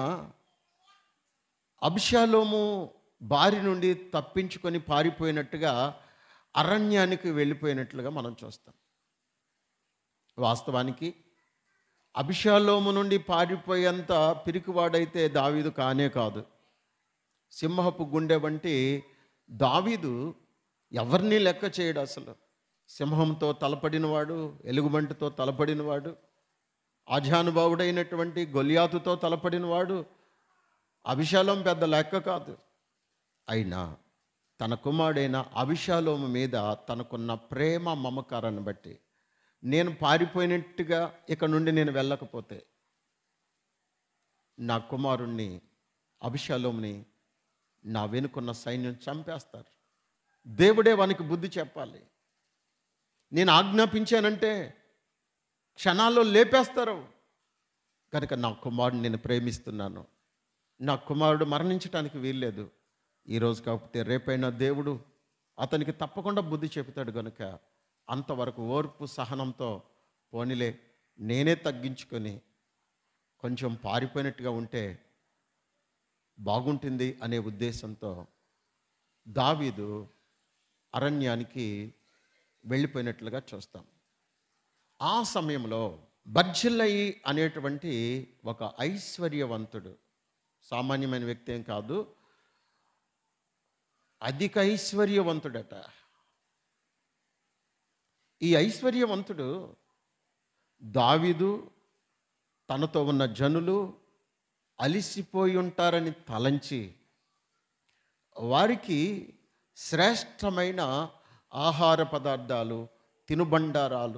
అభిషాలోము బారి నుండి తప్పించుకొని పారిపోయినట్టుగా అరణ్యానికి వెళ్ళిపోయినట్లుగా మనం చూస్తాం. వాస్తవానికి అభిషాలోము నుండి పారిపోయేంత పిరికివాడైతే దావీదు కానే కాదు. సింహపు గుండె వంటి దావీదు ఎవరిని లెక్క చేయడు. అసలు సింహంతో తలపడినవాడు, ఎలుగుబంటితో తలపడినవాడు, ఆజానుభావుడైనటువంటి గొలియాతుతో తలపడినవాడు. అభిషాలోము పెద్ద లెక్క కాదు. అయినా తన కుమారుడైన అభిషాలోము మీద తనకున్న ప్రేమ మమకారాన్ని బట్టి, నేను పారిపోయినట్టుగా ఇక నుండి నేను వెళ్ళకపోతే నా కుమారుణ్ణి అభిషాలోముని నా వెనుకున్న సైన్యం చంపేస్తారు. దేవుడే వానికి బుద్ధి చెప్పాలి. నేను ఆజ్ఞాపించానంటే క్షణాల్లో లేపేస్తారు. కనుక నా కుమారుడిని నేను ప్రేమిస్తున్నాను, నా కుమారుడు మరణించడానికి వీల్లేదు. ఈరోజు కాకపోతే రేపైనా దేవుడు అతనికి తప్పకుండా బుద్ధి చెబుతాడు. కనుక అంతవరకు ఓర్పు సహనంతో పోనీలే, నేనే తగ్గించుకొని కొంచెం పారిపోయినట్టుగా ఉంటే బాగుంటుంది అనే ఉద్దేశంతో దావీదు అరణ్యానికి వెళ్ళిపోయినట్లుగా చూస్తాం. ఆ సమయంలో బర్జిల్లయి అనేటువంటి ఒక ఐశ్వర్యవంతుడు, సామాన్యమైన వ్యక్తి ఏం కాదు, అధిక ఐశ్వర్యవంతుడట. ఈ ఐశ్వర్యవంతుడు దావీదు తనతో ఉన్న జనులు అలిసిపోయి ఉంటారని తలంచి వారికి శ్రేష్టమైన ఆహార పదార్థాలు, తినుబండారాలు,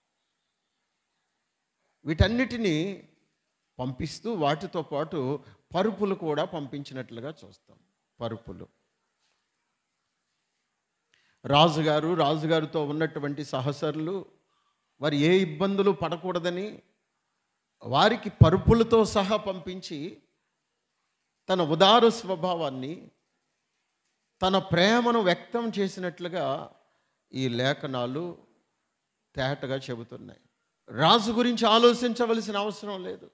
వీటన్నిటినీ పంపిస్తూ వాటితో పాటు పరుపులు కూడా పంపించినట్లుగా చూస్తాం. పరుపులు. రాజుగారు రాజుగారితో ఉన్నటువంటి సహచరులు వారు ఏ ఇబ్బందులు పడకూడదని వారికి పరుపులతో సహా పంపించి తన ఉదార స్వభావాన్ని, తన ప్రేమను వ్యక్తం చేసినట్లుగా ఈ లేఖనాలు తేటగా చెబుతున్నాయి. రాజు గురించి ఆలోచించవలసిన అవసరం లేదు.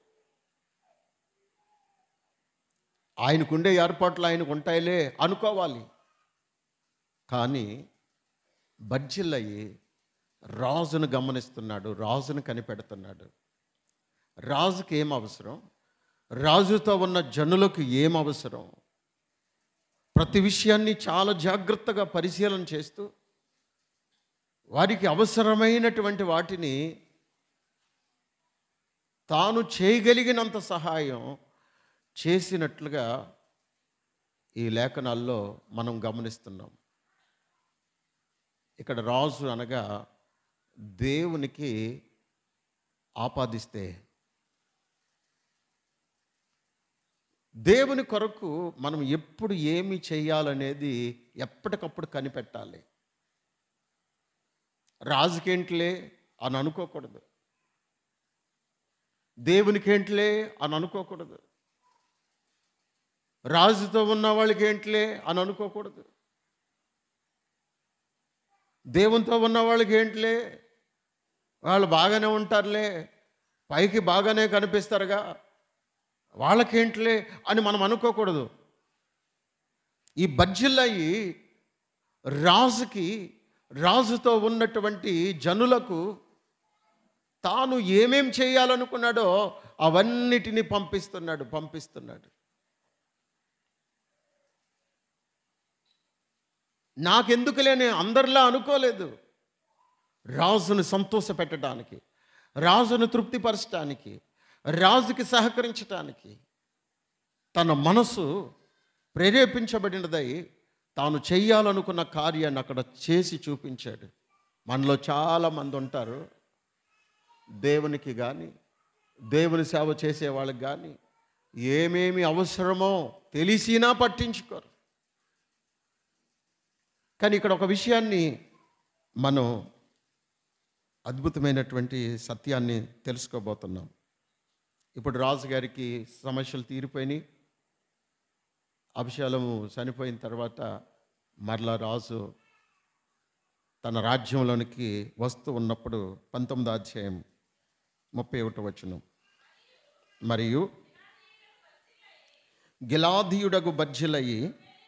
ఆయనకుండే ఏర్పాట్లు ఆయనకు ఉంటాయిలే అనుకోవాలి. కానీ బర్జిల్లయి రాజును గమనిస్తున్నాడు, రాజును కనిపెడుతున్నాడు. రాజుకి ఏం అవసరం, రాజుతో ఉన్న జనులకు ఏం అవసరం, ప్రతి విషయాన్ని చాలా జాగ్రత్తగా పరిశీలన చేస్తూ వారికి అవసరమైనటువంటి వాటిని తాను చేయగలిగినంత సహాయం చేసినట్లుగా ఈ లేఖనాల్లో మనం గమనిస్తున్నాం. ఇక్కడ రాజు అనగా దేవునికి ఆపాదిస్తే, దేవుని కొరకు మనం ఎప్పుడు ఏమి చేయాలనేది ఎప్పటికప్పుడు కనిపెట్టాలి. రాజుకేంట్లే అని అనుకోకూడదు, దేవునికేంట్లే అని అనుకోకూడదు, రాజుతో ఉన్న వాళ్ళకి ఏంట్లే అని అనుకోకూడదు, దేవునితో ఉన్న వాళ్ళకి ఏంట్లే వాళ్ళు బాగానే ఉంటారులే, పైకి బాగానే కనిపిస్తారుగా, వాళ్ళకేంట్లే అని మనం అనుకోకూడదు. ఈ బర్జిల్లయి రాజుకి, రాజుతో ఉన్నటువంటి జనులకు తాను ఏమేం చేయాలనుకున్నాడో అవన్నిటినీ పంపిస్తున్నాడు పంపిస్తున్నాడు నాకెందుకులే, నేను అందరిలా అనుకోలేదు. రాజును సంతోష పెట్టడానికి, రాజును తృప్తిపరచడానికి, రాజుకి సహకరించటానికి తన మనసు ప్రేరేపించబడినదై తాను చెయ్యాలనుకున్న కార్యాన్ని అక్కడ చేసి చూపించాడు. మనలో చాలామంది ఉంటారు, దేవునికి కానీ దేవుని సేవ చేసే వాళ్ళకి కానీ ఏమేమి అవసరమో తెలిసినా పట్టించుకోరు. కానీ ఇక్కడ ఒక విషయాన్ని మనం అద్భుతమైనటువంటి సత్యాన్ని తెలుసుకోబోతున్నాం. ఇప్పుడు రాజుగారికి సమస్యలు తీరిపోయినాయి. అభిషేలము చనిపోయిన తర్వాత మరలా రాజు తన రాజ్యంలోనికి వస్తూ ఉన్నప్పుడు పంతొమ్మిదో అధ్యాయం ముప్పై ఒకటో వచనం, మరియు గిలాదీయుడగు బర్జిల్లయి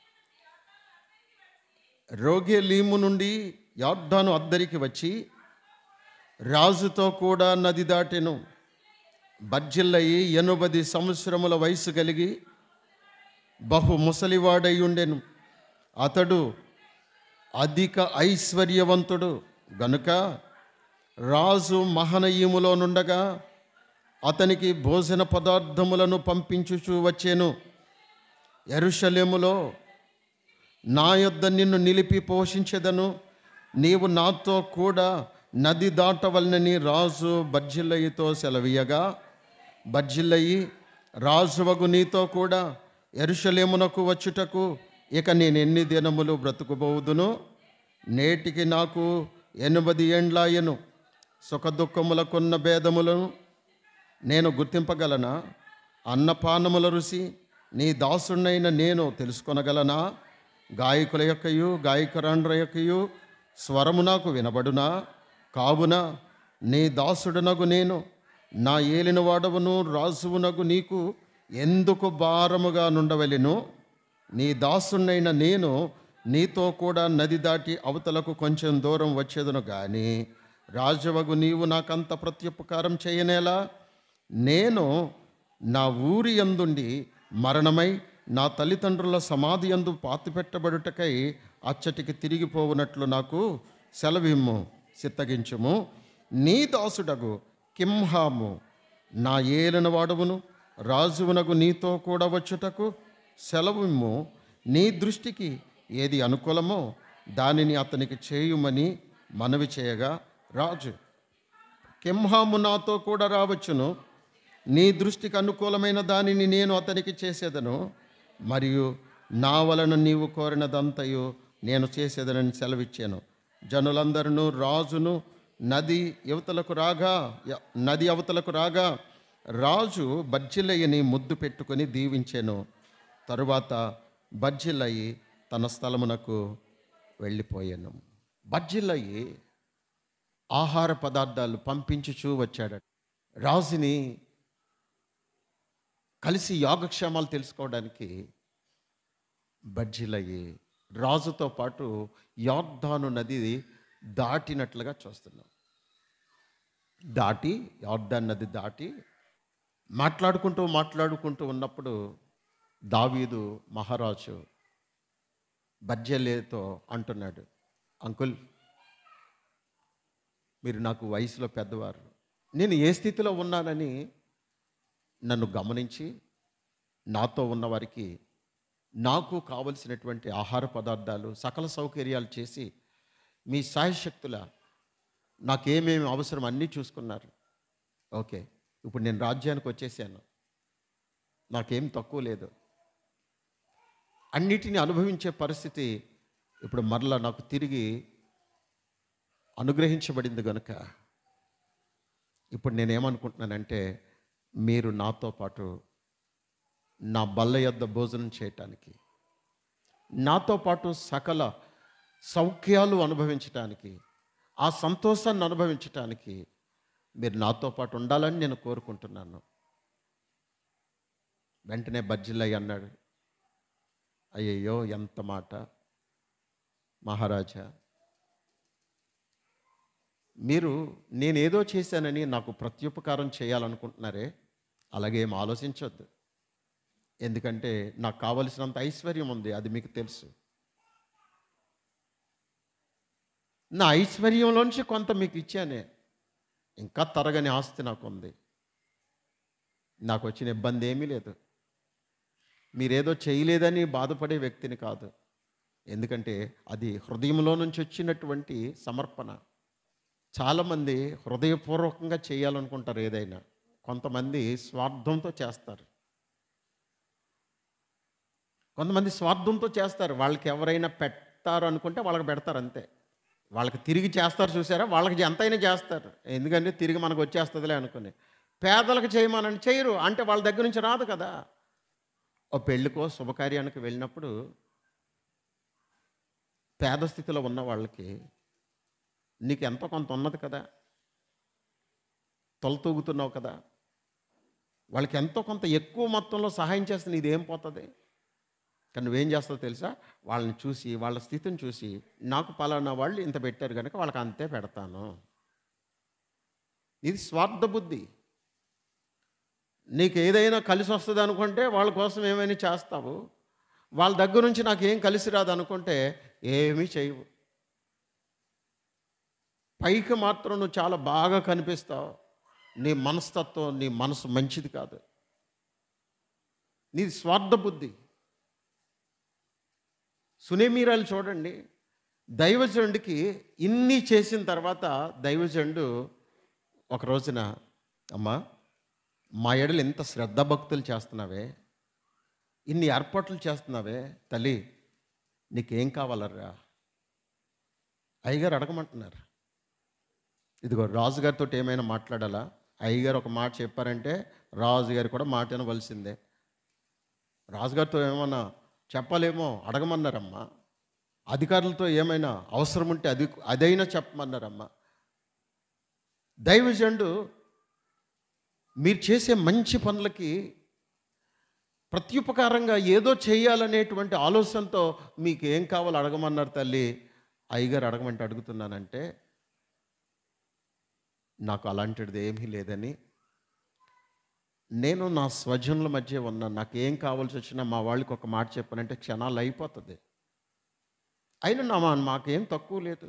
రోగెలీము నుండి యొర్దాను అద్దరికి వచ్చి రాజుతో కూడా నది దాటెను. బర్జిల్లయి ఎనభై సంవత్సరముల వయసు కలిగి బహు ముసలివాడై ఉండెను. అతడు అధిక ఐశ్వర్యవంతుడు గనుక రాజు మహనయీములో నుండగా అతనికి భోజన పదార్థములను పంపించుచూ వచ్చెను. యెరూషలేములో నా యొద్ద నిన్ను నిలిపి పోషించెదను, నీవు నాతో కూడా నది దాటవలనని రాజు బర్జిల్లయితో సెలవీయగా, బర్జిల్లయి రాజువగు నీతో కూడా యెరూషలేమునకు వచ్చుటకు ఇక నేను ఎన్ని దినములు బ్రతుకుబోదును? నేటికి నాకు ఎనిమిది ఏండ్లాయను. సుఖదుఖములకున్న భేదములను నేను గుర్తింపగలనా? అన్నపానముల రుచి నీ దాసుడైన నేను తెలుసుకొనగలనా? గాయకుల యొక్కయు గాయకురాండ్ర యొక్కయు స్వరము నాకు వినబడునా? కావున నీ దాసుడునగు నేను, నా ఏలిన వాడవును రాజువునగు నీకు ఎందుకు భారముగా నుండవలెను? నీ దాసుడైన నేను నీతో కూడా నది దాటి అవతలకు కొంచెం దూరం వచ్చేదను గాని రాజువగు నీవు నాకంత ప్రత్యుపకారం చేయనేలా? నేను నా ఊరి యందుండి మరణమై నా తల్లిదండ్రుల సమాధి యందు పాతిపెట్టబడుటకై అచ్చటికి తిరిగిపోవునట్లు నాకు సెలవిమ్ము, చిత్తగించుము. నీ దాసుడగు కింహాము నా ఏలిన వాడవును రాజువునగు నీతో కూడా వచ్చుటకు సెలవిమ్ము. నీ దృష్టికి ఏది అనుకూలమో దానిని అతనికి చేయుమని మనవి చేయగా, రాజు, కింహాము నాతో కూడా రావచ్చును, నీ దృష్టికి అనుకూలమైన దానిని నేను అతనికి చేసేదను, మరియు నా వలన నీవు కోరినదంతయు నేను చేసేదనని సెలవిచ్చాను. జనులందరూ రాజును నది యువతలకు రాగా నది అవతలకు రాగా రాజు బర్జిల్లయ్యని ముద్దు పెట్టుకొని దీవించాను. తరువాత బర్జిల్లయి తన స్థలమునకు వెళ్ళిపోయాను. బర్జిల్లయి ఆహార పదార్థాలు పంపించుచూ వచ్చాడు. రాజుని కలిసి యోగక్షేమాలు తెలుసుకోవడానికి బర్జిల్లయి రాజుతో పాటు యొర్దాను నది దాటినట్లుగా చూస్తున్నాం. దాటి యొర్దాను నది దాటి మాట్లాడుకుంటూ మాట్లాడుకుంటూ ఉన్నప్పుడు దావీదు మహారాజు బర్జిల్లయితో అంటున్నాడు, అంకుల్, మీరు నాకు వయసులో పెద్దవారు, నేను ఏ స్థితిలో ఉన్నానని నన్ను గమనించి నాతో ఉన్నవారికి నాకు కావలసినటువంటి ఆహార పదార్థాలు సకల సౌకర్యాలు చేసి మీ సాయశక్తుల నాకేమేమి అవసరం అన్నీ చూసుకున్నారు. ఓకే, ఇప్పుడు నేను రాజ్యానికి వచ్చేసాను, నాకేం తక్కువ లేదు, అన్నిటిని అనుభవించే పరిస్థితి ఇప్పుడు మరలా నాకు తిరిగి అనుగ్రహించబడింది కనుక ఇప్పుడు నేనేమనుకుంటున్నానంటే, మీరు నాతో పాటు నా బల్ల యొద్ద భోజనం చేయటానికి, నాతో పాటు సకల సౌఖ్యాలు అనుభవించటానికి, ఆ సంతోషాన్ని అనుభవించటానికి మీరు నాతో పాటు ఉండాలని నేను కోరుకుంటున్నాను. వెంటనే బర్జిల్లయి అన్నాడు, అయ్యయ్యో ఎంత మాట మహారాజా, మీరు నేనేదో చేశానని నాకు ప్రత్యుపకారం చేయాలనుకుంటున్నారే, అలాగే ఏం ఆలోచించొద్దు. ఎందుకంటే నాకు కావలసినంత ఐశ్వర్యం ఉంది, అది మీకు తెలుసు. నా ఐశ్వర్యంలోంచి కొంత మీకు ఇచ్చానే, ఇంకా తరగని ఆస్తి నాకు ఉంది, నాకు వచ్చిన ఇబ్బంది ఏమీ లేదు. మీరేదో చేయలేదని బాధపడే వ్యక్తిని కాదు, ఎందుకంటే అది హృదయంలో నుంచి వచ్చినటువంటి సమర్పణ. చాలామంది హృదయపూర్వకంగా చేయాలనుకుంటారు ఏదైనా, కొంతమంది స్వార్థంతో చేస్తారు. కొంతమంది స్వార్థంతో చేస్తారు, వాళ్ళకి ఎవరైనా పెట్టారు అనుకుంటే వాళ్ళకి పెడతారు అంతే. వాళ్ళకి తిరిగి చేస్తారు చూసారా, వాళ్ళకి ఎంతైనా చేస్తారు, ఎందుకంటే తిరిగి మనకు వచ్చేస్తుందిలే అనుకుని. పేదలకు చేయమని చేయరు, అంటే వాళ్ళ దగ్గర నుంచి రాదు కదా. ఓ పెళ్ళికో శుభకార్యానికి వెళ్ళినప్పుడు పేద స్థితిలో ఉన్న వాళ్ళకి నీకు ఎంతో కొంత ఉన్నది కదా, తొలతూగుతున్నావు కదా, వాళ్ళకి ఎంతో కొంత ఎక్కువ మొత్తంలో సహాయం చేస్తే నీదేం పోతుంది. కానీ నువ్వేం చేస్తావు తెలుసా, వాళ్ళని చూసి వాళ్ళ స్థితిని చూసి నాకు పలానా వాళ్ళు ఇంత పెట్టారు కనుక వాళ్ళకి అంతే పెడతాను. ఇది స్వార్థ బుద్ధి. నీకు ఏదైనా కలిసి వస్తుంది అనుకుంటే వాళ్ళ కోసం ఏమైనా చేస్తావు, వాళ్ళ దగ్గర నుంచి నాకు ఏం కలిసి రాదు అనుకుంటే ఏమీ చేయవు. పైకి మాత్రం నువ్వు చాలా బాగా కనిపిస్తావు, నీ మనస్తత్వం, నీ మనసు మంచిది కాదు, నీది స్వార్థ బుద్ధి. సునేమీరాలు చూడండి, దైవజనుడికి ఇన్ని చేసిన తర్వాత దైవజనుడు ఒక రోజున, అమ్మా మా ఎడలు ఎంత శ్రద్ధాభక్తులు చేస్తున్నావే, ఇన్ని ఏర్పాట్లు చేస్తున్నావే తల్లి, నీకేం కావాలరా అయ్యగారు అడగమంటున్నారు. ఇదిగో రాజుగారితో ఏమైనా మాట్లాడాలా, అయ్యగారు ఒక మాట చెప్పారంటే రాజుగారు కూడా మాట వినవలసిందే. రాజుగారితో ఏమన్నా చెప్పలేమో అడగమన్నారమ్మా, అధికారులతో ఏమైనా అవసరం ఉంటే అది అదైనా చెప్పమన్నారమ్మా. దైవజనుడు మీరు చేసే మంచి పనులకి ప్రత్యుపకారంగా ఏదో చేయాలనేటువంటి ఆలోచనతో మీకు ఏం కావాలో అడగమన్నారు తల్లి, అయ్యగారు అడగమంటే అడుగుతున్నానంటే నాకు అలాంటిది ఏమీ లేదని, నేను నా స్వజనుల మధ్య ఉన్నాను, నాకు ఏం కావాల్సి వచ్చినా మా వాళ్ళకి ఒక మాట చెప్పానంటే క్షణాలు అయిపోతుంది. అయినా నా మాకేం తక్కువ లేదు,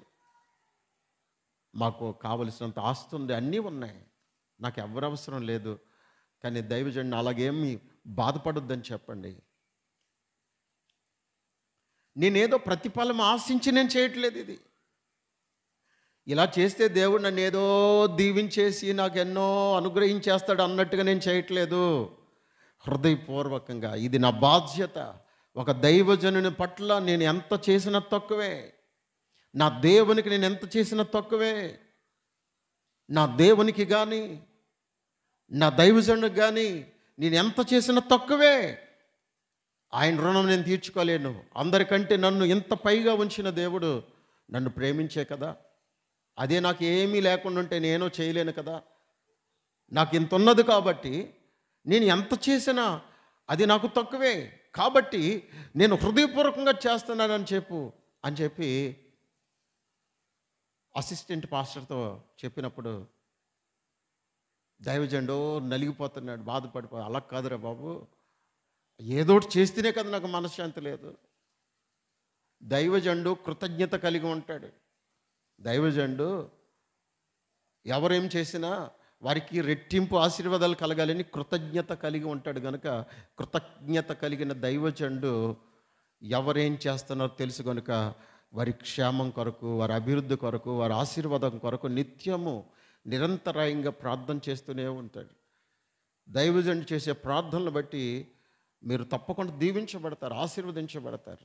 మాకు కావలసినంత ఆస్తి ఉంది, అన్నీ ఉన్నాయి, నాకు ఎవరు అవసరం లేదు. కానీ దైవజనుడు అలాగేమి బాధపడొద్దని చెప్పండి. నేనేదో ప్రతిఫలం ఆశించి నేను చేయట్లేదు ఇది. ఇలా చేస్తే దేవుడు నన్ను ఏదో దీవించేసి నాకు ఎన్నో అనుగ్రహించేస్తాడు అన్నట్టుగా నేను చేయట్లేదు. హృదయపూర్వకంగా ఇది నా బాధ్యత. ఒక దైవజనుని పట్ల నేను ఎంత చేసిన తక్కువే. నా దేవునికి నేను ఎంత చేసిన తక్కువే. నా దేవునికి కానీ నా దైవజనునికి కానీ నేను ఎంత చేసిన తక్కువే. ఆయన రుణం నేను తీర్చుకోలేను. అందరికంటే నన్ను ఇంత పైగా ఉంచిన దేవుడు నన్ను ప్రేమించే కదా. అదే నాకు ఏమీ లేకుండా ఉంటే నేను చేయలేను కదా. నాకు ఇంత ఉన్నది కాబట్టి నేను ఎంత చేసినా అది నాకు తక్కువే. కాబట్టి నేను హృదయపూర్వకంగా చేస్తున్నానని చెప్పు అని చెప్పి అసిస్టెంట్ పాస్టర్తో చెప్పినప్పుడు దైవజనుడు నలిగిపోతున్నాడు, బాధపడిపో. అలా కాదురా బాబు, ఏదోటి చేస్తేనే కదా నాకు మనశ్శాంతి లేదు. దైవజనుడు కృతజ్ఞత కలిగి ఉంటాడు. దైవజనుడు ఎవరేం చేసినా వారికి రెట్టింపు ఆశీర్వాదాలు కలగాలని కృతజ్ఞత కలిగి ఉంటాడు. కనుక కృతజ్ఞత కలిగిన దైవజనుడు ఎవరేం చేస్తున్నారో తెలుసు కనుక వారి క్షేమం కొరకు, వారి అభివృద్ధి కొరకు, వారి ఆశీర్వాదం కొరకు నిత్యము నిరంతరాయంగా ప్రార్థన చేస్తూనే ఉంటాడు. దైవజనుడు చేసే ప్రార్థనలు బట్టి మీరు తప్పకుండా దీవించబడతారు, ఆశీర్వదించబడతారు.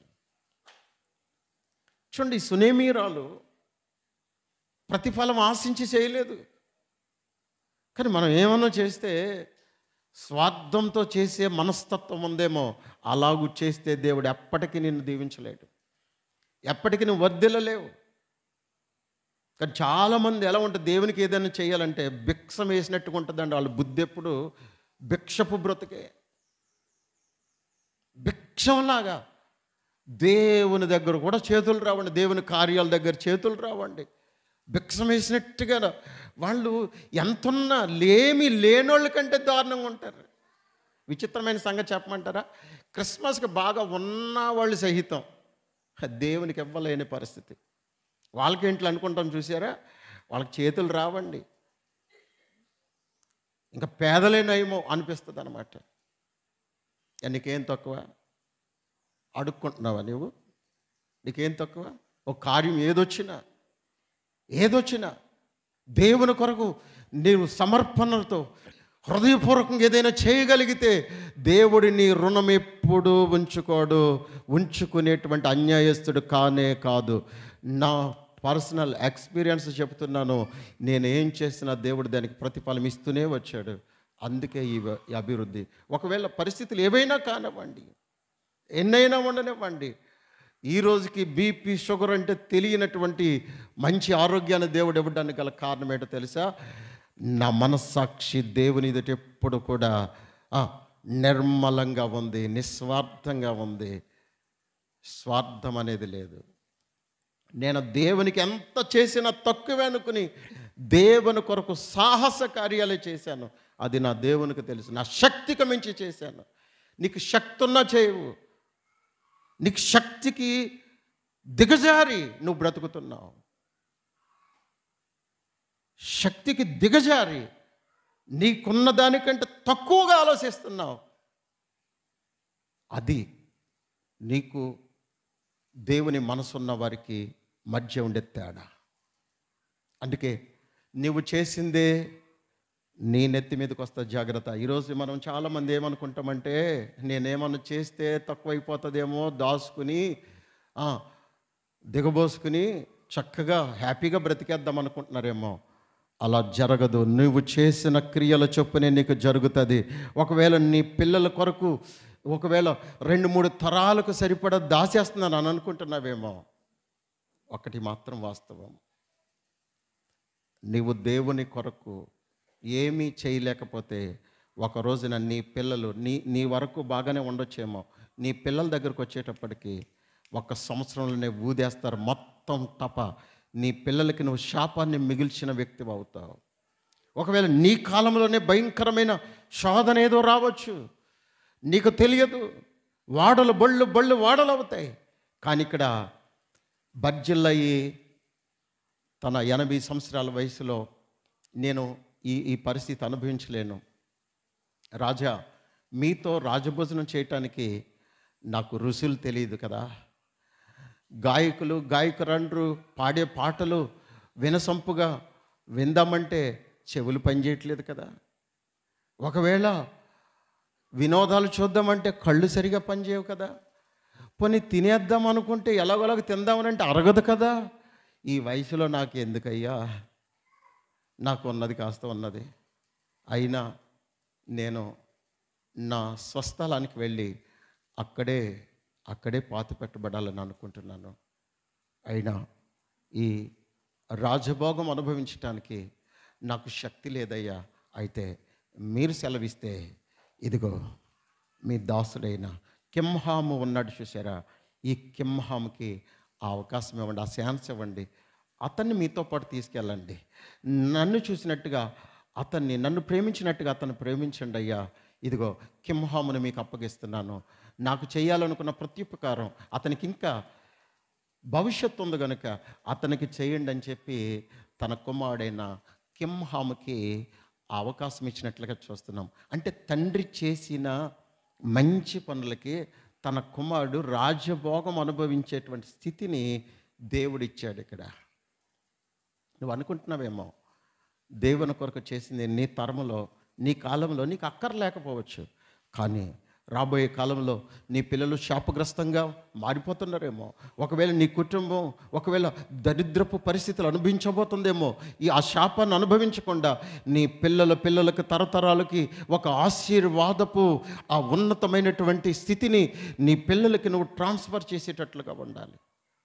చూడండి, సునేమీరాలు ప్రతిఫలం ఆశించి చేయలేదు. కానీ మనం ఏమన్నా చేస్తే స్వార్థంతో చేసే మనస్తత్వం ఉందేమో. అలాగూ చేస్తే దేవుడు ఎప్పటికీ నిన్ను దీవించలేడు, ఎప్పటికీ నువ్వు వర్ధిల్లలేవు. కానీ చాలామంది ఎలా ఉంటుంది, దేవునికి ఏదైనా చేయాలంటే భిక్షం వేసినట్టుగా ఉంటుందండి. వాళ్ళ బుద్ధి ఎప్పుడు భిక్షపు బ్రతుకే, భిక్షంలాగా. దేవుని దగ్గర కూడా చేతులు రావండి, దేవుని కార్యాల దగ్గర చేతులు రావండి. భిక్షం వేసినట్టుగా వాళ్ళు ఎంతున్నా లేమి లేనోళ్ళ కంటే దారుణంగా ఉంటారు. విచిత్రమైన సంగతి చెప్పమంటారా? క్రిస్మస్కి బాగా ఉన్న వాళ్ళు సహితం దేవునికి ఇవ్వలేని పరిస్థితి. వాళ్ళకి ఇంట్లో అనుకుంటాం చూసారా, వాళ్ళకి చేతులు రావండి. ఇంకా పేదలే నయమో అనిపిస్తుంది అనమాట. నీకేం తక్కువ? అడుక్కుంటున్నావా నువ్వు? నీకేం తక్కువ? ఒక కార్యం ఏదొచ్చినా ఏదొచ్చినా దేవుని కొరకు నీవు సమర్పణలతో హృదయపూర్వకంగా ఏదైనా చేయగలిగితే దేవుడిని రుణం ఎప్పుడూ ఉంచుకోడు, ఉంచుకునేటువంటి అన్యాయస్తుడు కానే కాదు. నా పర్సనల్ ఎక్స్పీరియన్స్ చెప్తున్నాను. నేనేం చేసినా దేవుడు దానికి ప్రతిఫలం ఇస్తూనే వచ్చాడు. అందుకే ఈ అభివృద్ధి. ఒకవేళ పరిస్థితులు ఏవైనా కానివ్వండి, ఎన్నైనా ఉండనివ్వండి, ఈ రోజుకి బీపీ షుగర్ అంటే తెలియనటువంటి మంచి ఆరోగ్యాన్ని దేవుడు ఇవ్వడానికి గల కారణం ఏంటో తెలుసా? నా మనస్సాక్షి దేవుని ఎదుట ఎప్పుడు కూడా నిర్మలంగా ఉంది, నిస్వార్థంగా ఉంది. స్వార్థం అనేది లేదు. నేను దేవునికి ఎంత చేసినా తక్కువే అనుకుని దేవుని కొరకు సాహస కార్యాలే చేశాను. అది నా దేవునికి తెలుసు. నా శక్తికి మించి చేశాను. నీకు శక్తి ఉన్నా చేయవు, నీకు శక్తికి దిగజారి నువ్వు బ్రతుకుతున్నావు. శక్తికి దిగజారి నీకున్న దానికంటే తక్కువగా ఆలోచిస్తున్నావు. అది నీకు దేవుని మనసున్న వారికి మధ్య ఉండే తేడా. అందుకే నీవు చేసిందే నీ నెత్తి మీదకి వస్తా, జాగ్రత్త. ఈరోజు మనం చాలామంది ఏమనుకుంటామంటే, నేనేమన్నా చేస్తే తక్కువైపోతుందేమో దాచుకుని దిగబోసుకుని చక్కగా హ్యాపీగా బ్రతికేద్దాం అనుకుంటున్నారేమో. అలా జరగదు. నువ్వు చేసిన క్రియల చొప్పునే నీకు జరుగుతుంది. ఒకవేళ నీ పిల్లల కొరకు ఒకవేళ రెండు మూడు తరాలకు సరిపడా దాచేస్తున్నాను అని అనుకుంటున్నావేమో. ఒకటి మాత్రం వాస్తవం, నీవు దేవుని కొరకు ఏమీ చేయలేకపోతే ఒక రోజున నీ పిల్లలు నీ నీ వరకు బాగానే ఉండొచ్చేమో, నీ పిల్లల దగ్గరకు వచ్చేటప్పటికి ఒక సంవత్సరంలోనే ఊదేస్తారు మొత్తం టప. నీ పిల్లలకి నువ్వు శాపాన్ని మిగిల్చిన వ్యక్తి అవుతావు. ఒకవేళ నీ కాలంలోనే భయంకరమైన శోధన ఏదో రావచ్చు, నీకు తెలియదు. వాడలు బళ్ళు బళ్ళు వాడలు అవుతాయి. కానీ ఇక్కడ బర్జిల్లయి తన ఎనభై సంవత్సరాల వయసులో, నేను ఈ ఈ పరిస్థితి అనుభవించలేను రాజా, మీతో రాజభోజనం చేయటానికి నాకు రుసులు తెలియదు కదా, గాయకులు గాయకురాండ్రు పాడే పాటలు వినసొంపుగా విందామంటే చెవులు పనిచేయట్లేదు కదా. ఒకవేళ వినోదాలు చూద్దామంటే కళ్ళు సరిగా పనిచేయవు కదా. పోనీ తినేద్దాం అనుకుంటే ఎలాగోలాగ తిందామనంటే అరగదు కదా. ఈ వయసులో నాకు ఎందుకయ్యా, నాకు ఉన్నది కాస్త ఉన్నది, అయినా నేను నా స్వస్థలానికి వెళ్ళి అక్కడే అక్కడే పాతి పెట్టబడాలని అనుకుంటున్నాను. అయినా ఈ రాజభోగం అనుభవించటానికి నాకు శక్తి లేదయ్యా. అయితే మీరు సెలవిస్తే ఇదిగో మీ దాసుడైన కింహాము ఉన్నాడు చూసారా, ఈ కింహాముకి ఆ అవకాశం ఇవ్వండి, ఆ ఛాన్స్ ఇవ్వండి. అతన్ని మీతో పాటు తీసుకెళ్ళండి. నన్ను చూసినట్టుగా అతన్ని, నన్ను ప్రేమించినట్టుగా అతన్ని ప్రేమించండి అయ్యా. ఇదిగో కింహామును మీకు అప్పగిస్తున్నాను. నాకు చేయాలనుకున్న ప్రతి ఉపకారం అతనికి ఇంకా భవిష్యత్తు ఉంది కనుక అతనికి చేయండి అని చెప్పి తన కుమారుడైన కింహాముకి ఆ అవకాశం ఇచ్చినట్లుగా చూస్తున్నాం. అంటే తండ్రి చేసిన మంచి పనులకి తన కుమారుడు రాజభోగం అనుభవించేటువంటి స్థితిని దేవుడిచ్చాడు. ఇక్కడ నువ్వు అనుకుంటున్నావేమో దేవుని కొరకు చేసింది నీ తరములో, నీ కాలంలో నీకు అక్కర్లేకపోవచ్చు, కానీ రాబోయే కాలంలో నీ పిల్లలు శాపగ్రస్తంగా మారిపోతున్నారేమో. ఒకవేళ నీ కుటుంబం ఒకవేళ దరిద్రపు పరిస్థితులు అనుభవించబోతుందేమో. ఈ ఆ శాపాన్ని అనుభవించకుండా నీ పిల్లల పిల్లలకు తరతరాలకి ఒక ఆశీర్వాదపు ఆ ఉన్నతమైనటువంటి స్థితిని నీ పిల్లలకి నువ్వు ట్రాన్స్ఫర్ చేసేటట్లుగా ఉండాలి.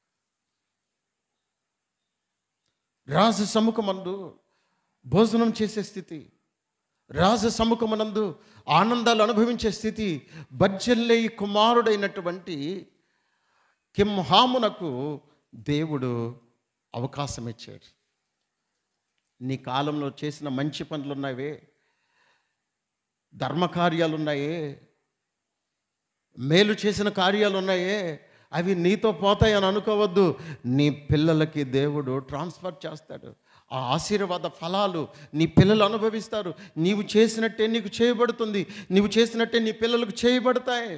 రాజు సముఖమందు భోజనం చేసే స్థితి, రాజ సముఖమనందు ఆనందాలు అనుభవించే స్థితి బర్జిల్లై కుమారుడైనటువంటి కింహామునకు దేవుడు అవకాశం ఇచ్చాడు. నీ కాలంలో చేసిన మంచి పనులు ఉన్నాయే, ధర్మకార్యాలు ఉన్నాయే, మేలు చేసిన కార్యాలు ఉన్నాయే, అవి నీతో పోతాయని అనుకోవద్దు. నీ పిల్లలకి దేవుడు ట్రాన్స్ఫర్ చేస్తాడు. ఆ ఆశీర్వాద ఫలాలు నీ పిల్లలు అనుభవిస్తారు. నీవు చేసినట్టే నీకు చేయబడుతుంది, నీవు చేసినట్టే నీ పిల్లలకు చేయబడతాయి.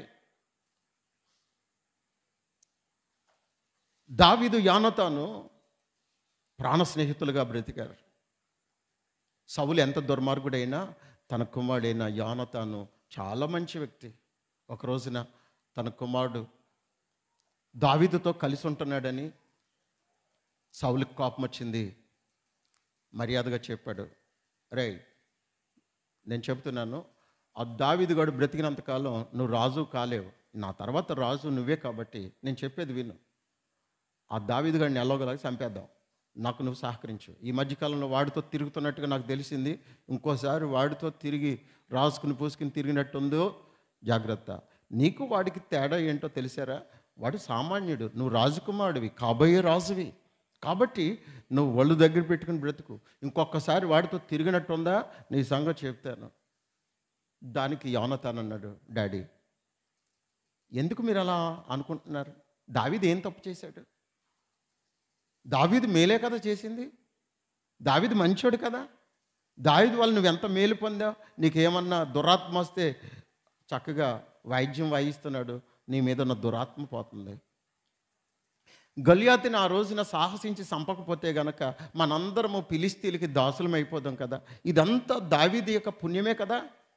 దావీదు యోనాతాను ప్రాణ స్నేహితులుగా బ్రతికారు. సౌలు ఎంత దుర్మార్గుడైనా తన కుమారుడైన యోనాతాను చాలా మంచి వ్యక్తి. ఒక రోజున తన కుమారుడు దావీదుతో కలిసి ఉంటున్నాడని సౌలుకి కోపం వచ్చింది. మర్యాదగా చెప్పాడు, రే నేను చెప్తున్నాను, ఆ దావీదు గాడు బ్రతికినంతకాలం నువ్వు రాజు కాలేవు, నా తర్వాత రాజు నువ్వే, కాబట్టి నేను చెప్పేది విను. ఆ దావీదు గాడిని ఎలాగోలాగా చంపేద్దాం, నాకు నువ్వు సహకరించు. ఈ మధ్యకాలంలో వాడితో తిరుగుతున్నట్టుగా నాకు తెలిసింది, ఇంకోసారి వాడితో తిరిగి రాసుకుని పూసుకుని తిరిగినట్టుందో జాగ్రత్త. నీకు వాడికి తేడా ఏంటో తెలిసారా? వాడు సామాన్యుడు, నువ్వు రాజకుమారుడివి, కాబోయే రాజువి, కాబట్టి నువ్వు ఒళ్ళు దగ్గర పెట్టుకుని బ్రతుకు. ఇంకొకసారి వాడితో తిరిగినట్టుందా నీ సంగతి చెప్తాను. దానికి యోనాతాను అన్నాడు, డాడీ ఎందుకు మీరు అలా అనుకుంటున్నారు? దావీదు ఏం తప్పు చేశాడు? దావీదు మేలే కదా చేసింది, దావీదు మంచోడు కదా, దావీదు వల్ల నువ్వెంత మేలు పొందావు, నీకేమన్నా దురాత్మ వస్తే చక్కగా వాయిద్యం వాయిస్తున్నాడు, నీ మీద ఉన్న దురాత్మ పోతుంది. గొలియాతుని ఆ రోజున సాహసించి చంపకపోతే గనక మనందరము ఫిలిస్తీన్లకి దాసులం అయిపోదాం కదా. ఇదంతా దావీదు యొక్క పుణ్యమే కదా.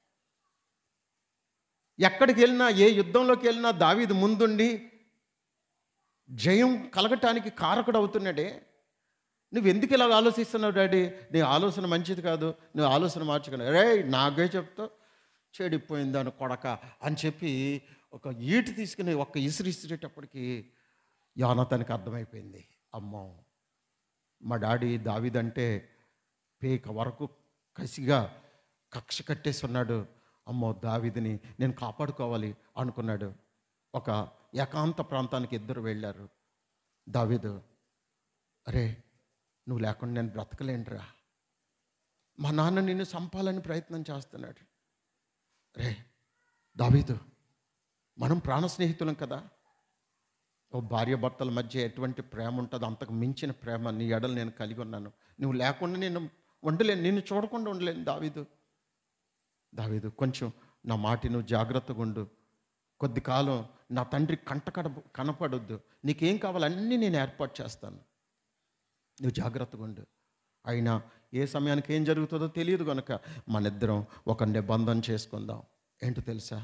ఎక్కడికి వెళ్ళినా, ఏ యుద్ధంలోకి వెళ్ళినా దావీదు ముందుండి జయం కలగటానికి కారకుడు అవుతున్నాడే. నువ్వు ఎందుకు ఇలాగ ఆలోచిస్తున్నావు డాడీ? నీ ఆలోచన మంచిది కాదు, నువ్వు ఆలోచన మార్చుకున్నావు. రే నాగే చెప్తావు, చెడిపోయిందాను కొడక అని చెప్పి ఒక ఈటు తీసుకుని ఒక్క ఇసురు ఇసిరేటప్పటికి యోనాతానుకి అర్థమైపోయింది, అమ్మో మా డాడీ దావీదంటే పేక వరకు కసిగా కక్ష కట్టేసి ఉన్నాడు, అమ్మో దావీదుని నేను కాపాడుకోవాలి అనుకున్నాడు. ఒక ఏకాంత ప్రాంతానికి ఇద్దరు వెళ్ళారు. దావీదు, అరే నువ్వు లేకుండా నేను బ్రతకలేనురా, మా నాన్న నిన్ను చంపాలని ప్రయత్నం చేస్తున్నాడు. రే దావీదు, మనం ప్రాణ స్నేహితులం కదా, ఓ భార్య భర్తల మధ్య ఎటువంటి ప్రేమ ఉంటుందో అంతకు మించిన ప్రేమ నీ ఎడలు నేను కలిగి ఉన్నాను, నువ్వు లేకుండా నేను ఉండలేను, నిన్ను చూడకుండా ఉండలేను. దావీదు దావీదు కొంచెం నా మాట నువ్వు జాగ్రత్తగా ఉండు, కొద్ది కాలం నా తండ్రి కంట కడ కనపడొద్దు, నీకేం కావాలో అన్నీ నేను ఏర్పాటు చేస్తాను, నువ్వు జాగ్రత్తగా ఉండు. అయినా ఏ సమయానికి ఏం జరుగుతుందో తెలియదు కనుక మన ఇద్దరం ఒక నిబంధన చేసుకుందాం. ఏంటో తెలుసా,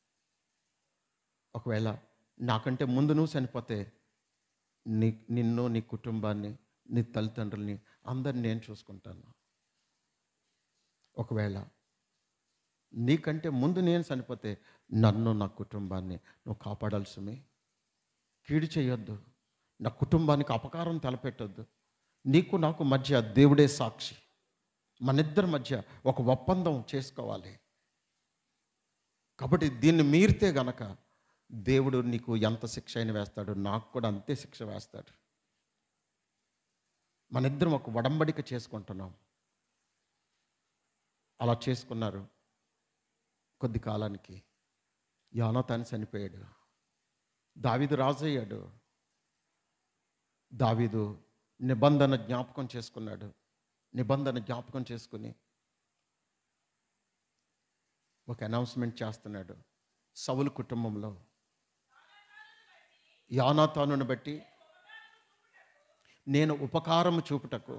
ఒకవేళ నాకంటే ముందు నువ్వు చనిపోతే నీ నిన్ను, నీ కుటుంబాన్ని, నీ తల్లిదండ్రుల్ని అందరిని నేను చూసుకుంటాను. ఒకవేళ నీకంటే ముందు నేను చనిపోతే నన్ను, నా కుటుంబాన్ని నువ్వు కాపాడాల్సిమే. కీడు చేయొద్దు, నా కుటుంబానికి అపకారం తలపెట్టొద్దు. నీకు నాకు మధ్య దేవుడే సాక్షి, మనిద్దరి మధ్య ఒక ఒప్పందం చేసుకోవాలి. కాబట్టి దీన్ని మీరితే గనక దేవుడు నీకు ఎంత శిక్ష అయినా వేస్తాడు, నాకు కూడా అంతే శిక్ష వేస్తాడు. మనిద్దరం ఒక ఒడంబడిక చేసుకుంటున్నాం. అలా చేసుకున్నారు. కొద్ది కాలానికి యోనాతాను చనిపోయాడు. దావీదు రాజు అయ్యాడు. దావీదు నిబంధన జ్ఞాపకం చేసుకున్నాడు. నిబంధన జ్ఞాపకం చేసుకుని ఒక అనౌన్స్మెంట్ చేస్తున్నాడు. సౌలు కుటుంబంలో యోనాతానును బట్టి నేను ఉపకారం చూపుటకు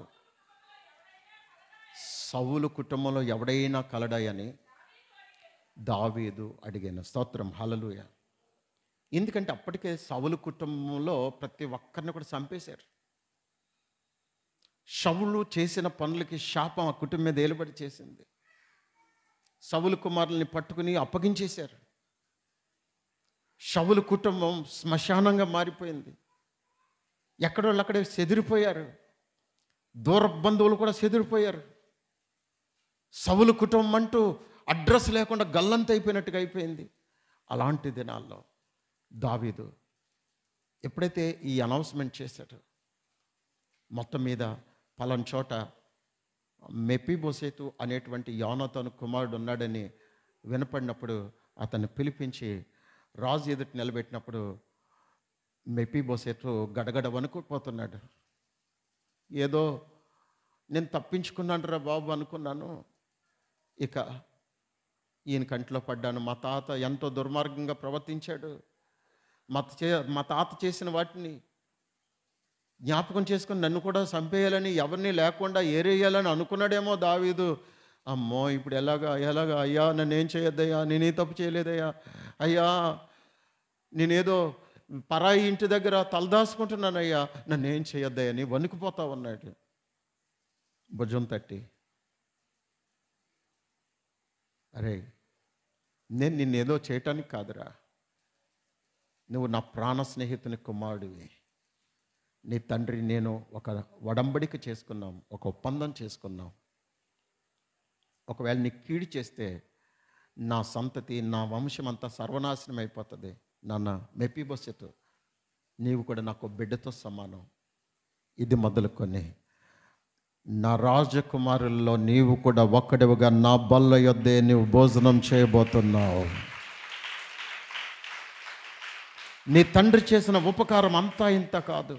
సౌలు కుటుంబంలో ఎవడైనా కలడాయని దావీదు అడిగాను. స్తోత్రం, హల్లెలూయ. ఎందుకంటే అప్పటికే సౌలు కుటుంబంలో ప్రతి ఒక్కరిని కూడా చంపేశారు. సౌలు చేసిన పనులకి శాపం ఆ కుటుంబం మీద ఏలుబడి చేసింది. సౌలు కుమారుల్ని పట్టుకుని అప్పగించేశారు. సౌలు కుటుంబం శ్మశానంగా మారిపోయింది. ఎక్కడోళ్ళు అక్కడే చెదిరిపోయారు. దూర బంధువులు కూడా చెదిరిపోయారు. సౌలు కుటుంబం అంటూ అడ్రస్ లేకుండా గల్లంత అయిపోయినట్టుగా అయిపోయింది. అలాంటి దినాల్లో దావీదు ఎప్పుడైతే ఈ అనౌన్స్మెంట్ చేశాడు, మొత్తం మీద పలానా చోట మెఫీబోషెతు అనేటువంటి యోనాతాను కుమారుడు ఉన్నాడని వినపడినప్పుడు అతన్ని పిలిపించి రాజు ఎదుటి నిలబెట్టినప్పుడు మెఫీబోషెతు గడగడ వణుకుపోతున్నాడు. ఏదో నేను తప్పించుకున్నాను రా బాబు అనుకున్నాను, ఇక ఈయన కంట్లో పడ్డాను. మా తాత ఎంతో దుర్మార్గంగా ప్రవర్తించాడు. మా చే మా తాత చేసిన వాటిని జ్ఞాపకం చేసుకుని నన్ను కూడా చంపేయాలని, ఎవరిని లేకుండా ఏరేయాలని అనుకున్నాడేమో దావీదు. అమ్మో ఇప్పుడు ఎలాగా ఎలాగా అయ్యా, నన్ను ఏం చేయొద్దయ్యా, నేనే తప్పు చేయలేదయ్యా, అయ్యా నేనేదో పరాయి ఇంటి దగ్గర తలదాచుకుంటున్నానయ్యా, నన్ను ఏం చేయొద్దయ్యా అని వణికిపోతా ఉన్నాడు. భుజం తట్టి, అరే నేను నిన్నేదో చేయటానికి కాదురా, నువ్వు నా ప్రాణ స్నేహితుని కుమారుడివి, నీ తండ్రి నేను ఒక ఒడంబడిక చేసుకున్నాం, ఒక ఒప్పందం చేసుకున్నాం. ఒకవేళ నీ కీడు చేస్తే నా సంతతి, నా వంశం అంతా సర్వనాశనం అయిపోతుంది. నాన్న మెఫీబోషెతు, నీవు కూడా నాకు బిడ్డతో సమానం. ఇది మొదలుకొని నా రాజకుమారుల్లో నీవు కూడా ఒక్కడివిగా నా బల్ల యొద్దే నీవు భోజనం చేయబోతున్నావు. నీ తండ్రి చేసిన ఉపకారం అంతా ఇంత కాదు.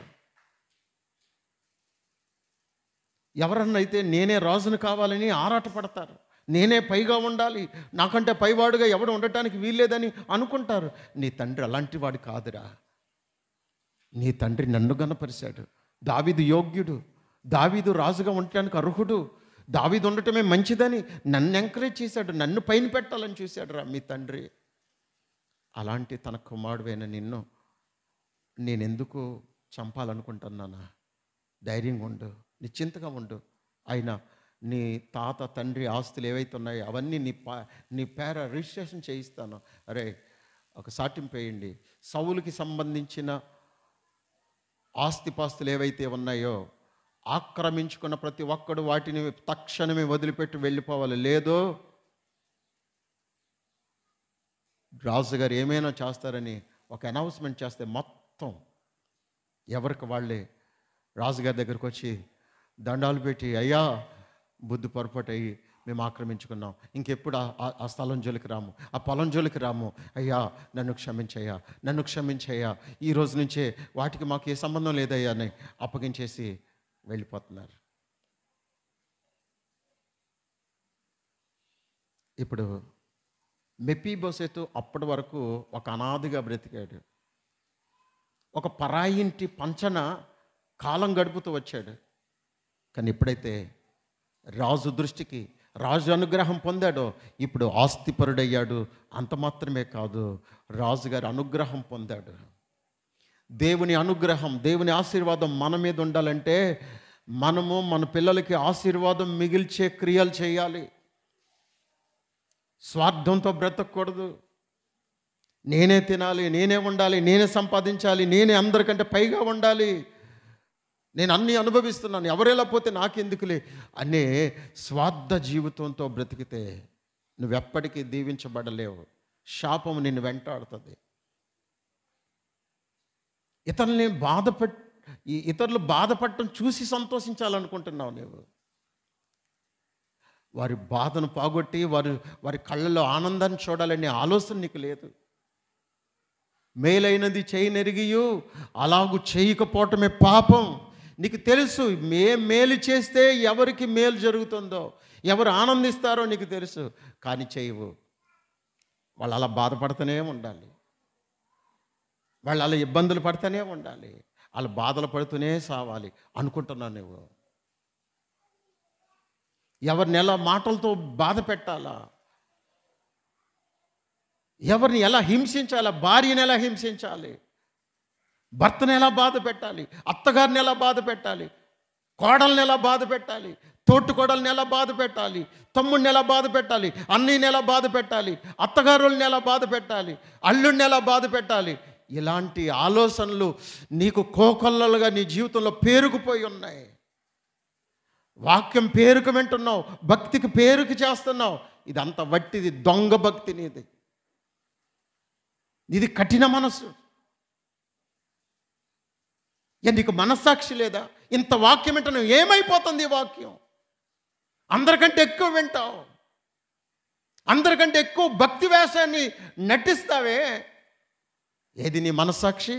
ఎవరన్నా అయితే నేనే రాజును కావాలని ఆరాటపడతారు, నేనే పైగా ఉండాలి, నాకంటే పైవాడుగా ఎవడు ఉండటానికి వీల్లేదని అనుకుంటారు. నీ తండ్రి అలాంటి వాడు కాదురా. నీ తండ్రి నన్ను గణపరిచాడు. దావీదు యోగ్యుడు, దావీదు రాజుగా ఉండటానికి అర్హుడు, దావీదు ఉండటమే మంచిదని నన్ను ఎంకరేజ్ చేశాడు, నన్ను పైన పెట్టాలని చూశాడు రా మీ తండ్రి. అలాంటి తన కుమారుడైన నిన్ను నేనెందుకు చంపాలనుకుంటున్నానా? ధైర్యంగా ఉండు, నిశ్చింతగా ఉండు. అయినా నీ తాత తండ్రి ఆస్తులు ఏవైతే ఉన్నాయో అవన్నీ నీ పా నీ పేర రిజిస్ట్రేషన్ చేయిస్తాను. అరే ఒక సాటింపు వేయండి. సౌలుకి సంబంధించిన ఆస్తిపాస్తులు ఏవైతే ఉన్నాయో ఆక్రమించుకున్న ప్రతి ఒక్కడు వాటిని తక్షణమే వదిలిపెట్టి వెళ్ళిపోవాలి. లేదో రాజుగారు ఏమైనా చేస్తారని ఒక అనౌన్స్మెంట్ చేస్తే మొత్తం ఎవరికి వాళ్ళే రాజుగారి దగ్గరికి వచ్చి దండాలు పెట్టి, అయ్యా బుద్ధి పొరపాటు అయ్యి మేము ఆక్రమించుకున్నాం, ఇంకెప్పుడు ఆ స్థలం జోలికి రాము, ఆ పొలం జోలికి రాము, అయ్యా నన్ను క్షమించయ్యా, నన్ను క్షమించయ్యా, ఈ రోజు నుంచే వాటికి మాకు ఏ సంబంధం లేదయ్యా అని అప్పగించేసి వెళ్ళిపోతున్నారు. ఇప్పుడు మెఫీబోషెతు అప్పటి వరకు ఒక అనాథగా బ్రతికాడు. ఒక పరాయి ఇంటి పంచన కాలం గడుపుతూ వచ్చాడు. కానీ ఎప్పుడైతే రాజు దృష్టికి రాజు అనుగ్రహం పొందాడో ఇప్పుడు ఆస్తిపరుడయ్యాడు. అంత మాత్రమే కాదు, రాజుగారి అనుగ్రహం పొందాడు. దేవుని అనుగ్రహం, దేవుని ఆశీర్వాదం మన మీద ఉండాలంటే మనము మన పిల్లలకి ఆశీర్వాదం మిగిల్చే క్రియలు చేయాలి. స్వార్థంతో బ్రతకూడదు. నేనే తినాలి, నేనే ఉండాలి, నేనే సంపాదించాలి, నేనే అందరికంటే పైగా ఉండాలి, నేను అన్నీ అనుభవిస్తున్నాను, ఎవరెలా పోతే నాకెందుకులే అనే స్వార్థ జీవితంతో బ్రతికితే నువ్వెప్పటికీ దీవించబడలేవు. శాపం నిన్ను వెంటాడుతుంది. ఇతరుల్ని బాధపట్ ఈ ఇతరులు బాధపడటం చూసి సంతోషించాలనుకుంటున్నావు నువ్వు. వారి బాధను పోగొట్టి వారి వారి కళ్ళలో ఆనందాన్ని చూడాలనే ఆలోచన నీకు లేదు. మేలైనది చేయనెరిగియు అలాగూ చేయకపోవటమే పాపం. నీకు తెలుసు మే మేలు చేస్తే ఎవరికి మేలు జరుగుతుందో, ఎవరు ఆనందిస్తారో నీకు తెలుసు, కానీ చేయవు. వాళ్ళు అలా బాధపడుతూనే ఉండాలి, వాళ్ళు అలా ఇబ్బందులు పడుతూనే ఉండాలి, వాళ్ళు బాధలు పడుతూనే సావాలి అనుకుంటున్నావు నువ్వు. ఎవరిని ఎలా మాటలతో బాధ పెట్టాలా, ఎవరిని ఎలా హింసించాలా, భార్యని ఎలా హింసించాలి, భర్తను ఎలా బాధ పెట్టాలి, అత్తగారిని ఎలా బాధ పెట్టాలి, కోడల్ని ఎలా బాధ పెట్టాలి, తోటి కోడల్ని ఎలా బాధ పెట్టాలి, తమ్ముడిని ఎలా బాధ పెట్టాలి, అన్నయ్యని ఎలా బాధ పెట్టాలి, అత్తగారుల్ని ఎలా బాధ పెట్టాలి, అల్లుడిని ఎలా బాధ పెట్టాలి, ఇలాంటి ఆలోచనలు నీకు కోకొల్లలుగా నీ జీవితంలో పేరుకుపోయి ఉన్నాయి. వాక్యం పేరుకు వింటున్నావు, భక్తికి పేరుకు చేస్తున్నావు. ఇదంతా వట్టిది, దొంగ భక్తి నీది. ఇది కఠిన మనసు. నీకు మనస్సాక్షి లేదా? ఇంత వాక్యం వింటున్నావు, ఏమైపోతుంది ఈ వాక్యం? అందరికంటే ఎక్కువ వింటావు, అందరికంటే ఎక్కువ భక్తి వేషాన్ని నటిస్తావే. ఏది నీ మనస్సాక్షి?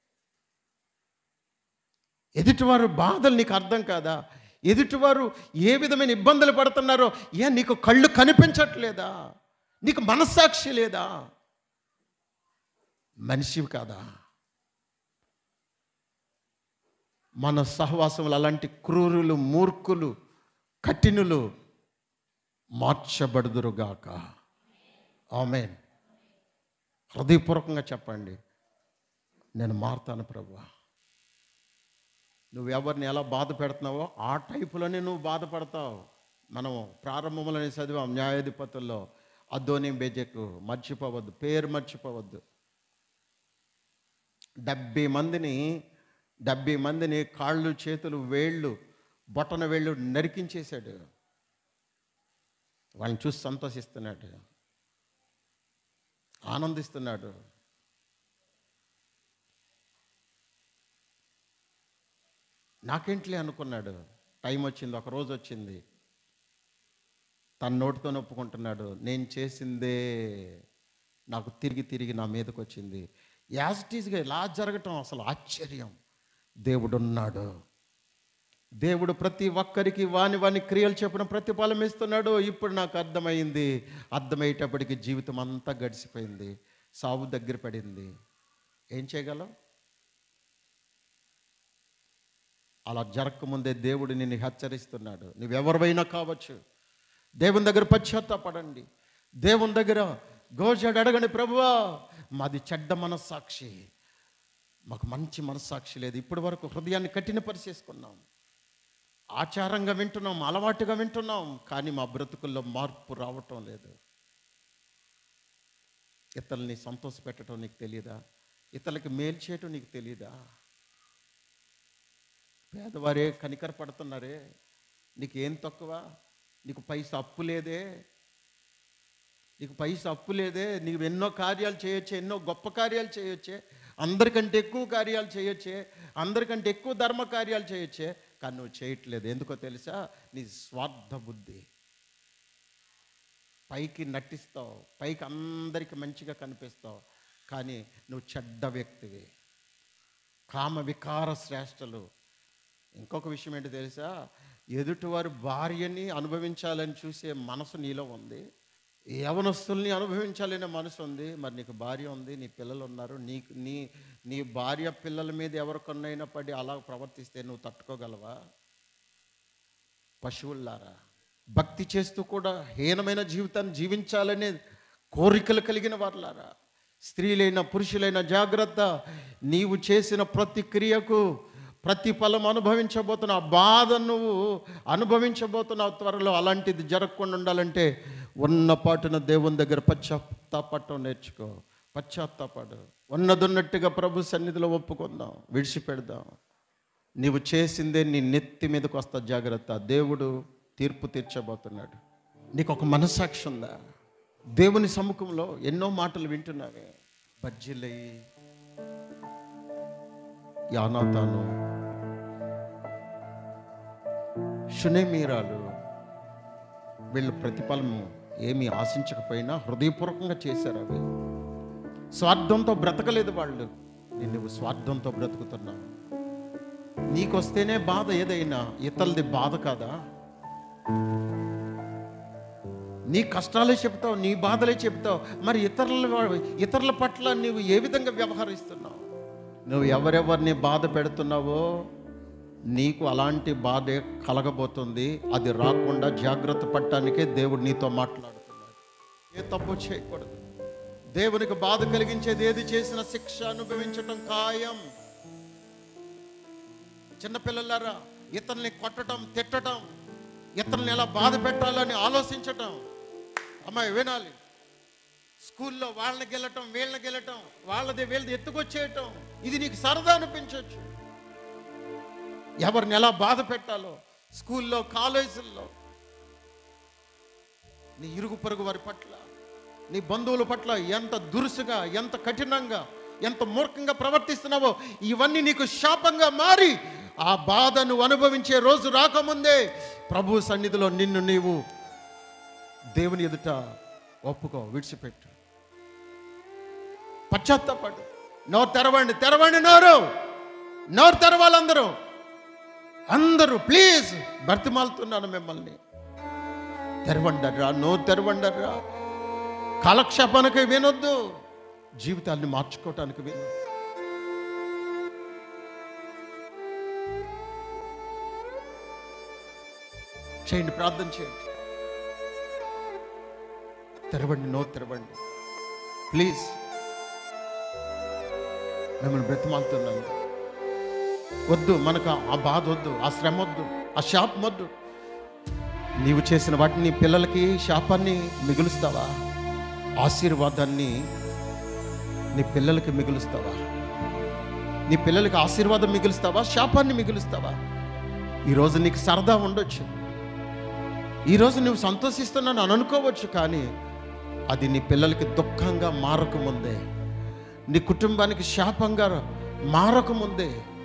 ఎదుటివారు బాధలు నీకు అర్థం కాదా? ఎదుటివారు ఏ విధమైన ఇబ్బందులు పడుతున్నారో ఏ నీకు కళ్ళు కనిపించట్లేదా? నీకు మనస్సాక్షి లేదా? మనిషివి కాదా? మన సహవాసములు అలాంటి క్రూరులు, మూర్ఖులు, కఠినులు మార్చబడుదురుగాక. ఆమేన్. హృదయపూర్వకంగా చెప్పండి, నేను మారుతాను ప్రభువా. నువ్వు ఎవరిని ఎలా బాధ పెడుతున్నావో ఆ టైపులోనే నువ్వు బాధపడతావు. మనం ప్రారంభంలోనే చదివాం న్యాయాధిపతుల్లో, అదోని బెజెకు మర్చిపోవద్దు, పేరు మర్చిపోవద్దు. డెబ్బై మందిని డెబ్బై మందిని కాళ్ళు, చేతులు, వేళ్ళు, బొటన వేళ్ళు నరికించేశాడు. వాళ్ళని చూసి సంతోషిస్తున్నాడు, ఆనందిస్తున్నాడు. నాకేంట్లే అనుకున్నాడు. టైం వచ్చింది, ఒక రోజు వచ్చింది, తన నోటితో ఒప్పుకుంటున్నాడు, నేను చేసిందే నాకు తిరిగి తిరిగి నా మీదకి వచ్చింది. యాజ్ ఇట్ ఈజ్గా ఇలా జరగటం అసలు ఆశ్చర్యం. దేవుడున్నాడు. దేవుడు ప్రతి ఒక్కరికి వాని వాని క్రియలు చెప్పిన ప్రతిఫలం ఇస్తున్నాడు. ఇప్పుడు నాకు అర్థమైంది. అర్థమయ్యేటప్పటికి జీవితం అంతా గడిచిపోయింది, సావు దగ్గర పడింది. ఏం చేయగలం? అలా జరగకముందే దేవుడు నిన్ను హెచ్చరిస్తున్నాడు. నువ్వెవరివైనా కావచ్చు, దేవుని దగ్గర పశ్చాత్తాపడండి, దేవుని దగ్గర గోజాడు అడగండి, ప్రభువా మాది చెడ్డ మనస్సాక్షి, మాకు మంచి మనస్సాక్షి లేదు, ఇప్పటి వరకు హృదయాన్ని కఠినపరిచేసుకున్నాం, ఆచారంగా వింటున్నాం, అలవాటుగా వింటున్నాం, కానీ మా బ్రతుకుల్లో మార్పు రావటం లేదు. ఇతరుల్ని సంతోష పెట్టడం నీకు తెలియదా? ఇతరులకి మేలు చేయటం నీకు తెలియదా? పేదవారే కనికర పడుతున్నారే, నీకేం తక్కువ? నీకు పైసా అప్పు లేదే, నీకు పైసా అప్పు లేదే, నీకు ఎన్నో కార్యాలు చేయొచ్చే, ఎన్నో గొప్ప కార్యాలు చేయొచ్చే, అందరికంటే ఎక్కువ కార్యాలు చేయొచ్చే, అందరికంటే ఎక్కువ ధర్మ కార్యాలు చేయొచ్చే, కానీ నువ్వు చేయట్లేదు. ఎందుకో తెలుసా? నీ స్వార్థ బుద్ధి. పైకి నటిస్తావు, పైకి అందరికి మంచిగా కనిపిస్తావు, కానీ నువ్వు చెడ్డ వ్యక్తివి, కామ వికార శ్రేష్టలు. ఇంకొక విషయం ఏంటి తెలుసా? ఎదుటివారు భార్యని అనుభవించాలని చూసే మనసు నీలో ఉంది, యవనస్తుల్ని అనుభవించాలనే మనసు ఉంది. మరి నీకు భార్య ఉంది, నీ పిల్లలు ఉన్నారు. నీకు నీ నీ భార్య పిల్లల మీద ఎవరికొన్నైనా పడి అలా ప్రవర్తిస్తే నువ్వు తట్టుకోగలవా? పశువుల్లారా, భక్తి చేస్తూ కూడా హీనమైన జీవితాన్ని జీవించాలనే కోరికలు కలిగిన వారులారా, స్త్రీలైన పురుషులైన జాగ్రత్త. నీవు చేసిన ప్రతి క్రియకు ప్రతిఫలం అనుభవించబోతున్న ఆ బాధ నువ్వు అనుభవించబోతున్నావు త్వరలో. అలాంటిది జరగకుండా ఉండాలంటే ఉన్నపాటున దేవుని దగ్గర పశ్చాత్తాపడటం నేర్చుకో. పశ్చాత్తాపడు. ఉన్నదున్నట్టుగా ప్రభు సన్నిధిలో ఒప్పుకుందాం, విడిచిపెడదాం. నీవు చేసిందే నీ నెత్తి మీదకి వస్తా, జాగ్రత్త. దేవుడు తీర్పు తీర్చబోతున్నాడు. నీకు ఒక మనస్సాక్షి ఉందా? దేవుని సముఖంలో ఎన్నో మాటలు వింటున్నావే. బర్జిల్లై, యానాతాను, షునేమీరాలు, వీళ్ళు ప్రతిఫలం ఏమీ ఆశించకపోయినా హృదయపూర్వకంగా చేశారు. అవి స్వార్థంతో బ్రతకలేదు వాళ్ళు. నువ్వు స్వార్థంతో బ్రతుకుతున్నావు. నీకొస్తేనే బాధ ఏదైనా, ఇతరులది బాధ కాదా? నీ కష్టాలే చెప్తావు, నీ బాధలే చెప్తావు. మరి ఇతరుల ఇతరుల పట్ల నువ్వు ఏ విధంగా వ్యవహరిస్తున్నావు? నువ్వు ఎవరెవరిని బాధ పెడుతున్నావో నీకు అలాంటి బాధే కలగబోతుంది. అది రాకుండా జాగ్రత్త పడటానికే దేవుడు నీతో మాట్లాడుతున్నాడు. ఏ తప్పు చేయకూడదు. దేవునికి బాధ కలిగించేది ఏది చేసిన శిక్ష అనుభవించటం ఖాయం. చిన్నపిల్లలారా, ఇతరుల్ని కొట్టడం, తిట్టడం, ఇతరుల్ని ఎలా బాధ పెట్టాలని ఆలోచించటం. అమ్మాయి వినాలి. స్కూల్లో వాళ్ళని గెలటం, వీళ్ళని గెలటం, వాళ్ళది వీళ్ళది ఎత్తుకొచ్చేయటం, ఇది నీకు సరదా అనిపించవచ్చు. ఎవరిని ఎలా బాధ పెట్టాలో స్కూల్లో, కాలేజీల్లో, నీ ఇరుగు పొరుగు వారి పట్ల, నీ బంధువుల పట్ల ఎంత దురుసుగా, ఎంత కఠినంగా, ఎంత మూర్ఖంగా ప్రవర్తిస్తున్నావో ఇవన్నీ నీకు శాపంగా మారి ఆ బాధ నువ్వు అనుభవించే రోజు రాకముందే ప్రభు సన్నిధిలో నిన్ను నీవు దేవుని ఎదుట ఒప్పుకో, విడిచిపెట్టు, పశ్చాత్తాపడు. నోరు తెరవండి, తెరవండి నోరు, నోరు తెరవాలందరూ, అందరూ ప్లీజ్ బ్రతిమాలుతున్నాను మిమ్మల్ని. తెరవండర్రా, నోరు తెరవండర్రా. కాలక్షేపానికి వినొద్దు, జీవితాన్ని మార్చుకోవటానికి విను. చేయండి, ప్రార్థన చేయండి. తెరవండి, నోరు తెరవండి ప్లీజ్. మిమ్మల్ని బ్రతిమాలుతున్నాను. వద్దు, మనకు ఆ బాధ వద్దు, ఆ శ్రమ వద్దు, ఆ శాపం వద్దు. నీవు చేసిన వాటిని నీ పిల్లలకి శాపాన్ని మిగులుస్తావా? ఆశీర్వాదాన్ని నీ పిల్లలకి మిగులుస్తావా? నీ పిల్లలకి ఆశీర్వాదం మిగులుస్తావా? శాపాన్ని మిగులుస్తావా? ఈరోజు నీకు సరదా ఉండొచ్చు, ఈరోజు నువ్వు సంతోషిస్తున్నాను అని అనుకోవచ్చు, కానీ అది నీ పిల్లలకి దుఃఖంగా మారకముందే, నీ కుటుంబానికి శాపంగా మారకముందే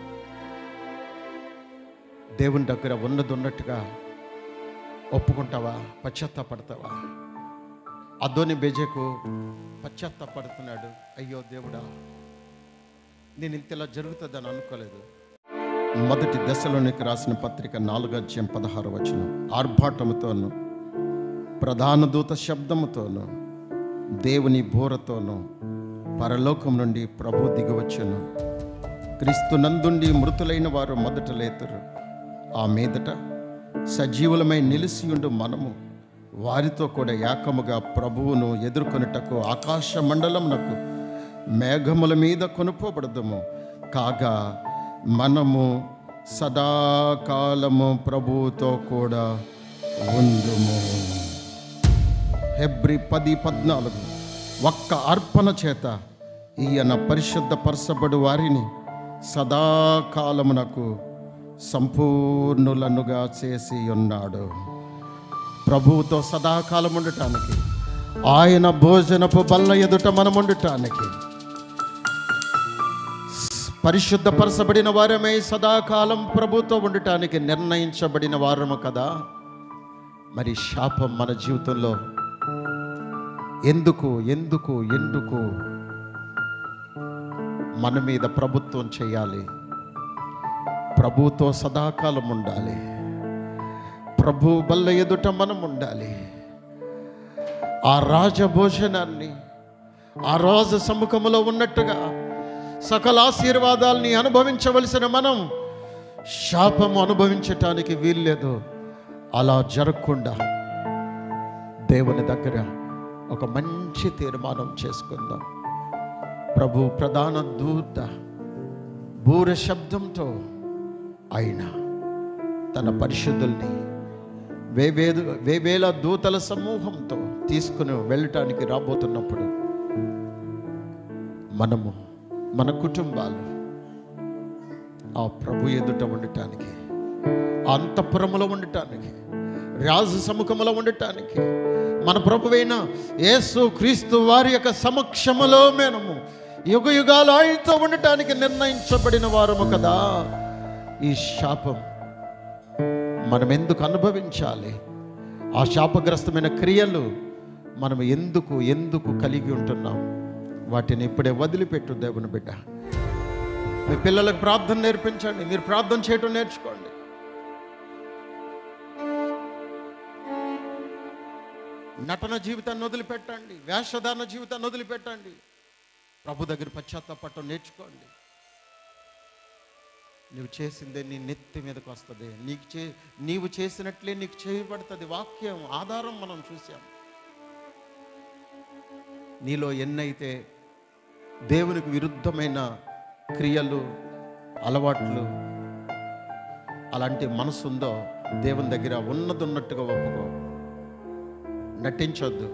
దేవుని దగ్గర ఉన్నది ఉన్నట్టుగా ఒప్పుకుంటావా? పశ్చాత్తాపడతావా? అదోని బెజెకు పశ్చాత్తాపడుతున్నాడు. అయ్యో దేవుడా, నేను ఇంతలా జరుగుతుందని అనుకోలేదు. మొదటి దశలోనికి రాసిన పత్రిక నాలుగో అధ్యాయం పదహారు వచనం. ఆర్భాటముతోను, ప్రధాన దూత శబ్దముతోను, దేవుని బోరతోను పరలోకం నుండి ప్రభు దిగవచ్చును. క్రీస్తు నందుండి మృతులైన వారు మొదట లేతురు. ఆ మీదట సజీవులమై నిలిసియుండు మనము వారితో కూడా ఏకముగా ప్రభువును ఎదుర్కొనుటకు ఆకాశ మండలమునకు మేఘముల మీద కొనుపోబడదుము. కాగా మనము సదాకాలము ప్రభువుతో కూడా ఉందుము. హెబ్రీ పది పద్నాలుగు. ఒక్క అర్పణ చేత ఈయన పరిశుద్ధపరచబడు వారిని సదాకాలమునకు సంపూర్ణులనుగా చేసి ఉన్నాడు. ప్రభువుతో సదాకాలం ఉండటానికి, ఆయన భోజనపు బల్ల ఎదుట మనం ఉండటానికి, పరిశుద్ధపరచబడిన వారమై సదాకాలం ప్రభుతో ఉండటానికి నిర్ణయించబడిన వారము కదా. మరి శాపం మన జీవితంలో ఎందుకు ఎందుకు ఎందుకు మన మీద ప్రభుత్వం చేయాలి? ప్రభుతో సదాకాలం ఉండాలి. ప్రభు బల్ల ఎదుట మనం ఉండాలి. ఆ రాజభోజనాన్ని ఆ రాజు సముఖములో ఉన్నట్టుగా సకల ఆశీర్వాదాల్ని అనుభవించవలసిన మనం శాపము అనుభవించటానికి వీల్లేదు. అలా జరగకుండా దేవుని దగ్గర ఒక మంచి తీర్మానం చేసుకుందాం. ప్రభు ప్రధాన దూత బూర శబ్దంతో ఆయన తన పరిశుద్ధుల్ని వేవేదు వేవేల దూతల సమూహంతో తీసుకుని వెళ్ళటానికి రాబోతున్నప్పుడు మనము మన కుటుంబాలు ఆ ప్రభు ఎదుట ఉండటానికి, అంతఃపురములో ఉండటానికి, రాజు సముఖములో ఉండటానికి, మన ప్రభువైన యేసు క్రీస్తు వారి యొక్క సమక్షములో మనము యుగ యుగాలు ఆయనతో ఉండటానికి నిర్ణయించబడిన వారము కదా. ఈ శాపం మనం ఎందుకు అనుభవించాలి? ఆ శాపగ్రస్తమైన క్రియలు మనం ఎందుకు ఎందుకు కలిగి ఉంటున్నాం? వాటిని ఇప్పుడే వదిలిపెట్టు దేవుని బిడ్డ. మీ పిల్లలకు ప్రార్థన నేర్పించండి, మీరు ప్రార్థన చేయటం నేర్చుకోండి. నటన జీవితాన్ని వదిలిపెట్టండి, వేషధారణ జీవితాన్ని వదిలిపెట్టండి. ప్రభు దగ్గర పశ్చాత్తాపడటం నేర్చుకోండి. నువ్వు చేసిందే నీ నెత్తి మీదకి వస్తుంది. నీకు చే నీవు చేసినట్లే నీకు చేయబడుతుంది. వాక్యం ఆధారం మనం చూసాం. నీలో ఎన్నైతే దేవునికి విరుద్ధమైన క్రియలు, అలవాట్లు, అలాంటి మనసు ఉందో దేవుని దగ్గర ఉన్నది ఉన్నట్టుగా ఒప్పుకో. నటించొద్దు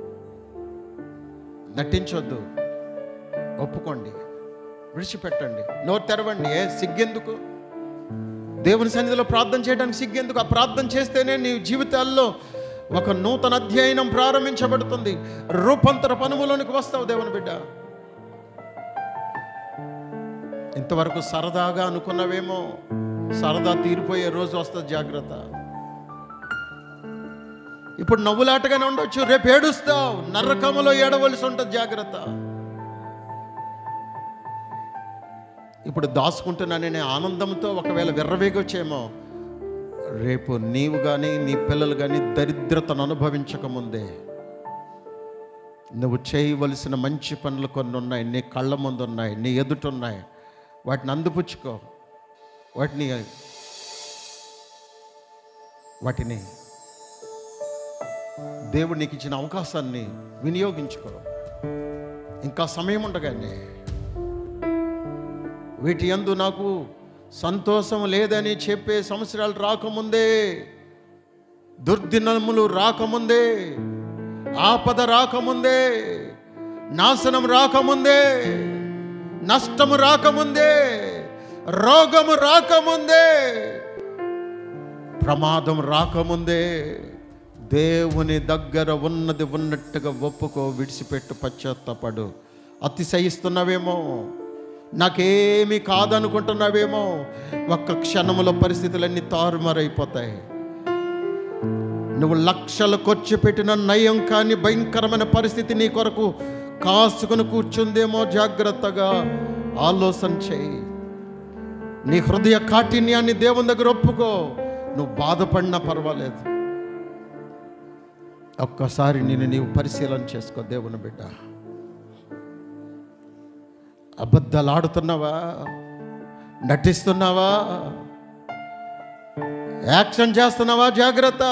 నటించొద్దు ఒప్పుకోండి, విడిచిపెట్టండి, నోరు తెరవండి. ఏ సిగ్గెందుకు? దేవుని సన్నిధిలో ప్రార్థన చేయడానికి సిగ్గెందుకు? ఆ ప్రార్థన చేస్తేనే నీ జీవితాల్లో ఒక నూతన అధ్యయనం ప్రారంభించబడుతుంది. రూపాంతర పనుములోనికి వస్తావు దేవుని బిడ్డ. ఇంతవరకు సరదాగా అనుకున్నవేమో, సరదా తీరిపోయే రోజు వస్తుంది, జాగ్రత్త. ఇప్పుడు నవ్వులాటగానే ఉండొచ్చు, రేపు ఏడుస్తావు, నరకములో ఏడవలసి ఉంటుంది, జాగ్రత్త. ఇప్పుడు దాచుకుంటున్నాననే ఆనందంతో ఒకవేళ విర్రవేగొచ్చేమో, రేపు నీవు కానీ నీ పిల్లలు కానీ దరిద్రతను అనుభవించకముందే నువ్వు చేయవలసిన మంచి పనులు కొన్ని ఉన్నాయి, నీ కళ్ళ ముందు ఉన్నాయి, నీ ఎదుట ఉన్నాయి. వాటిని అందిపుచ్చుకో. వాటిని వాటిని దేవుడు నీకు ఇచ్చిన అవకాశాన్ని వినియోగించుకో. ఇంకా సమయం ఉండగానే వీటి యందు నాకు సంతోషం లేదని చెప్పే సంవత్సరాలు రాకముందే, దుర్దినములు రాకముందే, ఆపద రాకముందే, నాశనం రాకముందే, నష్టము రాకముందే, రోగము రాకముందే, ప్రమాదం రాకముందే దేవుని దగ్గర ఉన్నది ఉన్నట్టుగా ఒప్పుకో, విడిచిపెట్టు, పశ్చాత్తాపడు. అతిశయిస్తున్నావేమో, నాకేమీ కాదనుకుంటున్నావేమో, ఒక్క క్షణంలో పరిస్థితులన్నీ తారుమారైపోతాయి. నువ్వు లక్షలు ఖర్చు పెట్టిన నయం కానీ భయంకరమైన పరిస్థితి నీ కొరకు కాసుకుని కూర్చుందేమో. జాగ్రత్తగా ఆలోచన చేయి. నీ హృదయ కాఠిన్యాన్ని దేవుని దగ్గర ఒప్పుకో. నువ్వు బాధపడినా పర్వాలేదు, ఒక్కసారి నేను నీవు పరిశీలన చేసుకో దేవుని బిడ్డ. అబద్ధాలు ఆడుతున్నావా? నటిస్తున్నావా? యాక్షన్ చేస్తున్నావా? జాగ్రత్త.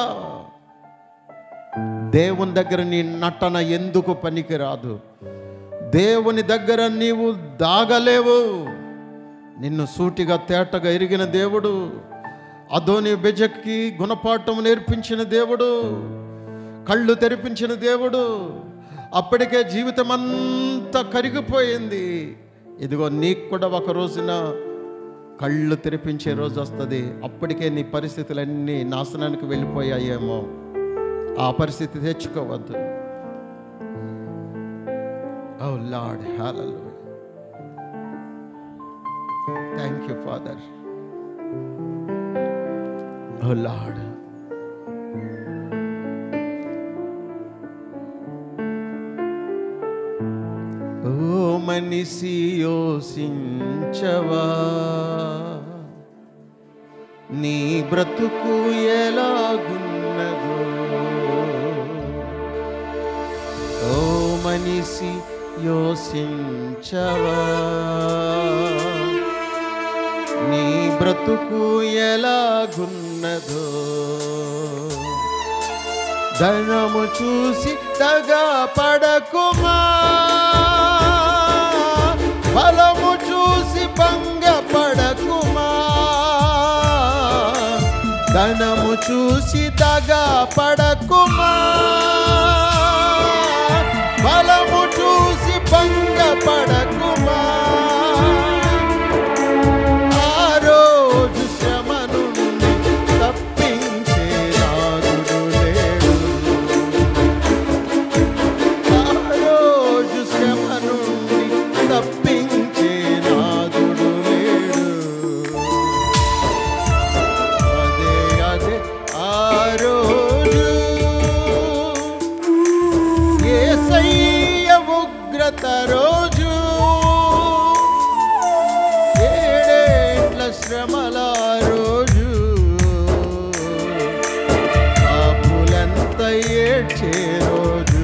దేవుని దగ్గర నీ నటన ఎందుకు పనికిరాదు. దేవుని దగ్గర నీవు దాగలేవు. నిన్ను సూటిగా తేటగా ఎరిగిన దేవుడు, అదోని బెజక్కి గుణపాఠం నేర్పించిన దేవుడు, కళ్ళు తెరిపించిన దేవుడు. అప్పటికే జీవితం అంతా కరిగిపోయింది. ఇదిగో నీకు కూడా ఒక రోజున కళ్ళు తెరిపించే రోజు వస్తుంది. అప్పటికే నీ పరిస్థితులన్నీ నాశనానికి వెళ్ళిపోయాయేమో. ఆ పరిస్థితి తెచ్చుకోవద్దు. O lord, hallelujah. Thank you father. O lord, O మనిషి యోసించవా, నీ బ్రతుకు ఎలాగున్నదో కనిసి యోసించవా? నీ బ్రతుకు ఎలాగున్నదో ధనము చూసి దగా పడకుమా, బలము చూసి భంగ పడకుమా. ధనము చూసి దగా పడకుమా, బలము చూసి భంగ పడకుమా. ఆ రోజు శ్రమ నుండి తప్పించే నాదుడు లేడు. ఆ రోజు శ్రమ నుండి తప్పించే నాదుడు లేడు. అదే అదే ఆ రోజు యేసయ్య ఉగ్రత రోజు, ఏడేండ్ల శ్రమల రోజు, పాపులంతా ఏడ్చే రోజు,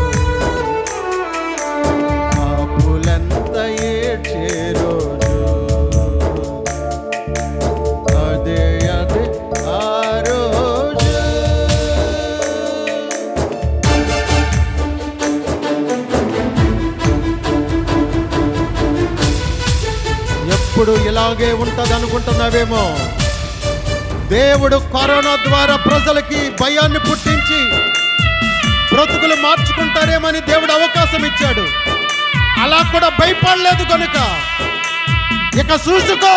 పాపులంతా ఏడ్చే రోజు. అదే అదే ఆ రోజు. ఎప్పుడు ఇలాగే ఉంటది అనుకుంటున్నావేమో. దేవుడు కరోనా ద్వారా ప్రజలకి భయాన్ని పుట్టించి బ్రతుకులు మార్చుకుంటారేమని దేవుడు అవకాశం ఇచ్చాడు. అలా కూడా భయపడలేదు కనుక ఇక చూసుకో,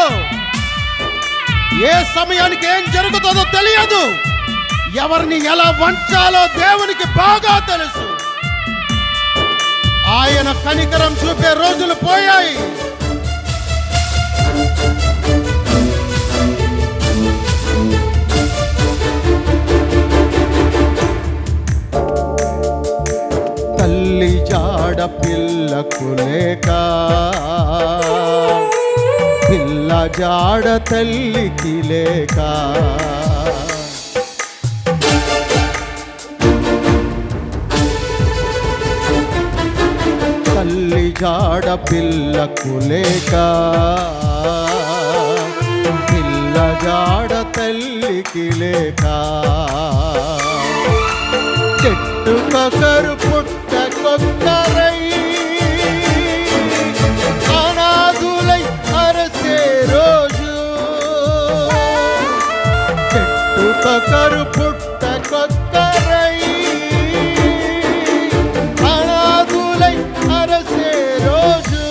ఏ సమయానికి ఏం జరుగుతుందో తెలియదు. ఎవరిని ఎలా వంచాలో దేవునికి బాగా తెలుసు. ఆయన కనికరం చూపే రోజులు పోయాయి. తల్లి జాడ పిల్లకు లేక, పిల్ల జాడ తల్లికి లేక. తల్లి జాడ పిల్లకు లేక, పిల్ల జాడ తల్లికి లేక. చెట్టుకొకరు పుట్టకొక్కరై అనాథులై అరసే రోజు, చెట్టుకొకరు పుట్టకొక్కరై అనాథులై అరసే రోజు.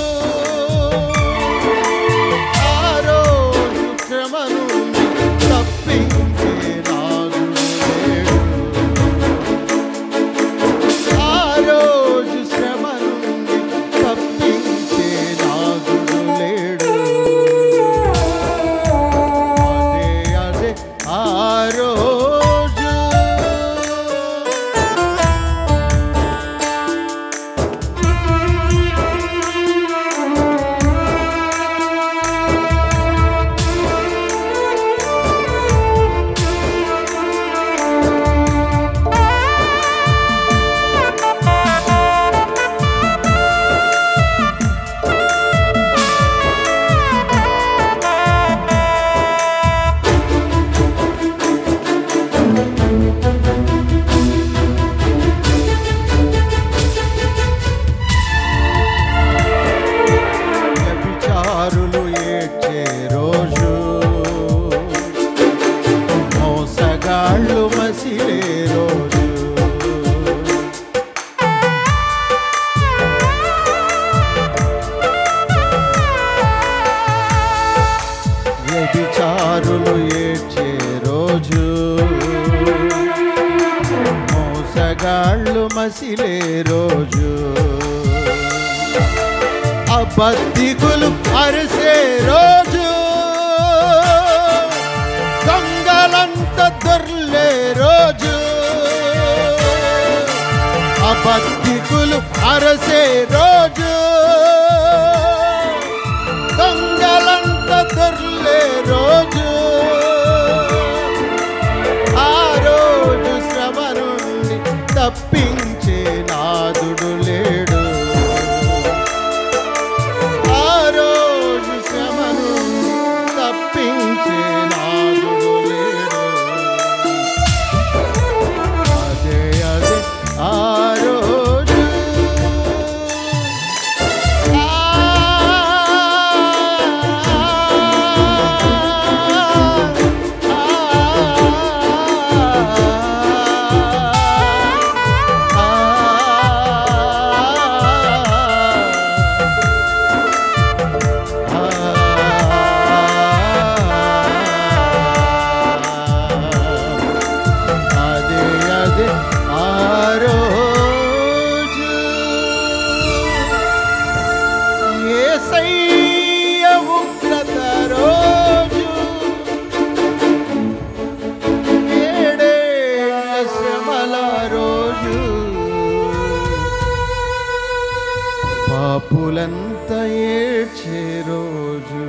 ఆ రోజు శ్రమ నుండి తప్పించే నాదుడు లేడు. ఆ రోజు శ్రమ నుండి తప్పించే నాదుడు లేడు. అదే అదే ఆ రోజు. వ్యభిచారులు ఏడ్చే రోజు, మోసగాళ్ళు మసిలే రోజు. వ్యభిచారులు ఏడ్చే రోజు, మోసగాళ్ళు మసిలే రోజు. అబద్ధికులు అరిసే రోజు, దొంగలంత దొర్లే రోజు. అబద్ధికులు అరసే రోజు, దొంగలంత దొర్లే రోజు. ఆ రోజు శ్రమ నుండి తప్పించే నాదుడు లేడు. యేసయ్య ఉగ్రత రోజు, ఏడేళ్ల శ్రమల రోజు, పాపులంతా ఏడ్చే రోజు.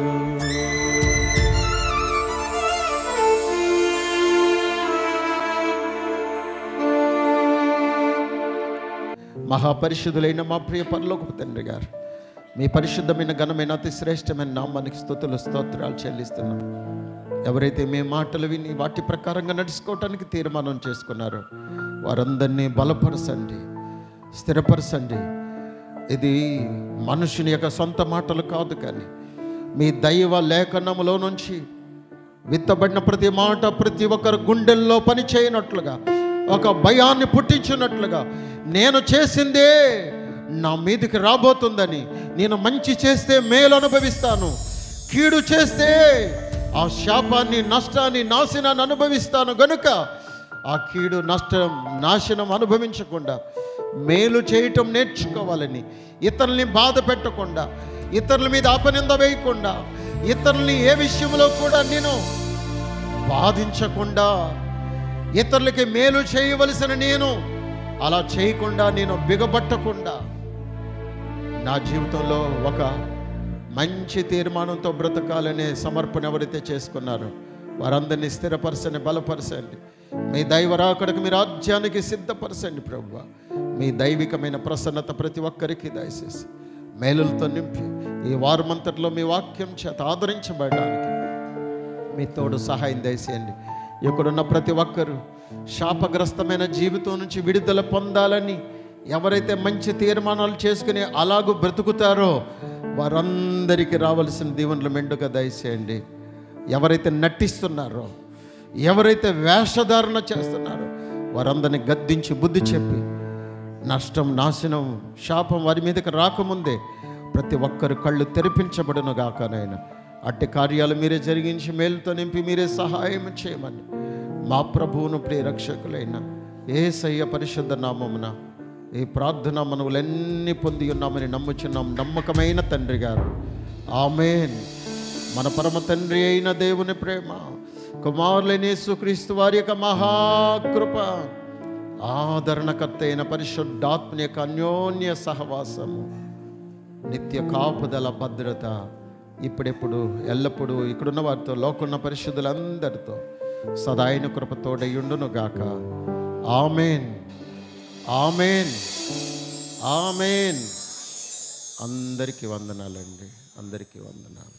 మహాపరిశుద్ధులైన మా ప్రియ పరలోకపు తండ్రి గారు, మీ పరిశుద్ధమైన ఘనమైన అతి శ్రేష్టమైన నామానికి స్తుతులు స్తోత్రాలు చెల్లిస్తున్నాం. ఎవరైతే మీ మాటలు విని వాటి ప్రకారంగా నడుచుకోవటానికి తీర్మానం చేసుకున్నారో వారందరినీ బలపరచండి, స్థిరపరచండి. ఇది మనుషుని యొక్క సొంత మాటలు కాదు, కానీ మీ దైవ లేఖనములో నుంచి విత్తబడిన ప్రతి మాట ప్రతి ఒక్కరు గుండెల్లో పని చేయనట్లుగా, ఒక భయాన్ని పుట్టించినట్లుగా, నేను చేసిందే నా మీదికి రాబోతుందని, నేను మంచి చేస్తే మేలు అనుభవిస్తాను, కీడు చేస్తే ఆ శాపాన్ని, నష్టాన్ని, నాశనాన్ని అనుభవిస్తాను గనుక ఆ కీడు, నష్టం, నాశనం అనుభవించకుండా మేలు చేయటం నేర్చుకోవాలని, ఇతరుల్ని బాధ పెట్టకుండా, ఇతరుల మీద అపనింద వేయకుండా, ఇతరుల్ని ఏ విషయంలో కూడా నేను బాధించకుండా, ఇతరులకి మేలు చేయవలసిన నేను అలా చేయకుండా, నేను బిగబట్టకుండా నా జీవితంలో ఒక మంచి తీర్మానంతో బ్రతకాలనే సమర్పణ ఎవరైతే చేసుకున్నారో వారందరినీ స్థిరపరచండి, బలపరచండి. మీ దైవ రాకడకు మీ రాజ్యానికి సిద్ధపరచండి ప్రభువా. మీ దైవికమైన ప్రసన్నత ప్రతి ఒక్కరికి దయచేసి మేలులతో నింపి ఈ వారమంతట్లో మీ వాక్యం చేత ఆదరించబడడానికి మీ తోడు సహాయం దయచేయండి. ఇక్కడున్న ప్రతి ఒక్కరూ శాపగ్రస్తమైన జీవితం నుంచి విడుదల పొందాలని ఎవరైతే మంచి తీర్మానాలు చేసుకుని అలాగూ బ్రతుకుతారో వారందరికీ రావాల్సిన దీవెనలు మెండుగా దయచేయండి. ఎవరైతే నటిస్తున్నారో, ఎవరైతే వేషధారణ చేస్తున్నారో వారందరినీ గద్దించి బుద్ధి చెప్పి, నష్టం, నాశనం, శాపం వారి మీదకి రాకముందే ప్రతి ఒక్కరు కళ్ళు తెరిపించబడును గాక నాయన. అట్టి కార్యాలు మీరే జరిగించి మేలుతో నింపి మీరే సహాయం చేయమని మా ప్రభువును ప్రియ రక్షకులైన యేసయ్య పరిశుద్ధ నామమున ఈ ప్రార్థన మనవులన్నీ పొంది ఉన్నామని నమ్ముచున్నాం. నమ్మకమైన తండ్రి గారు, ఆమేన్. మన పరమ తండ్రి అయిన దేవుని ప్రేమ, కుమారులైన యేసుక్రీస్తు వారి యొక్క మహాకృప, ఆదరణకర్త అయిన పరిశుద్ధాత్మ యొక్క అన్యోన్య సహవాసము, నిత్య కాపుదల, భద్రత ఇప్పుడెప్పుడు ఎల్లప్పుడూ ఇక్కడున్న వారితో, లోకున్న పరిశుద్ధులందరితో సదాయన కృపతోడయుండును గాక. ఆమేన్, ఆమేన్, ఆమేన్. అందరికీ వందనాలండి, అందరికీ వందనాలు.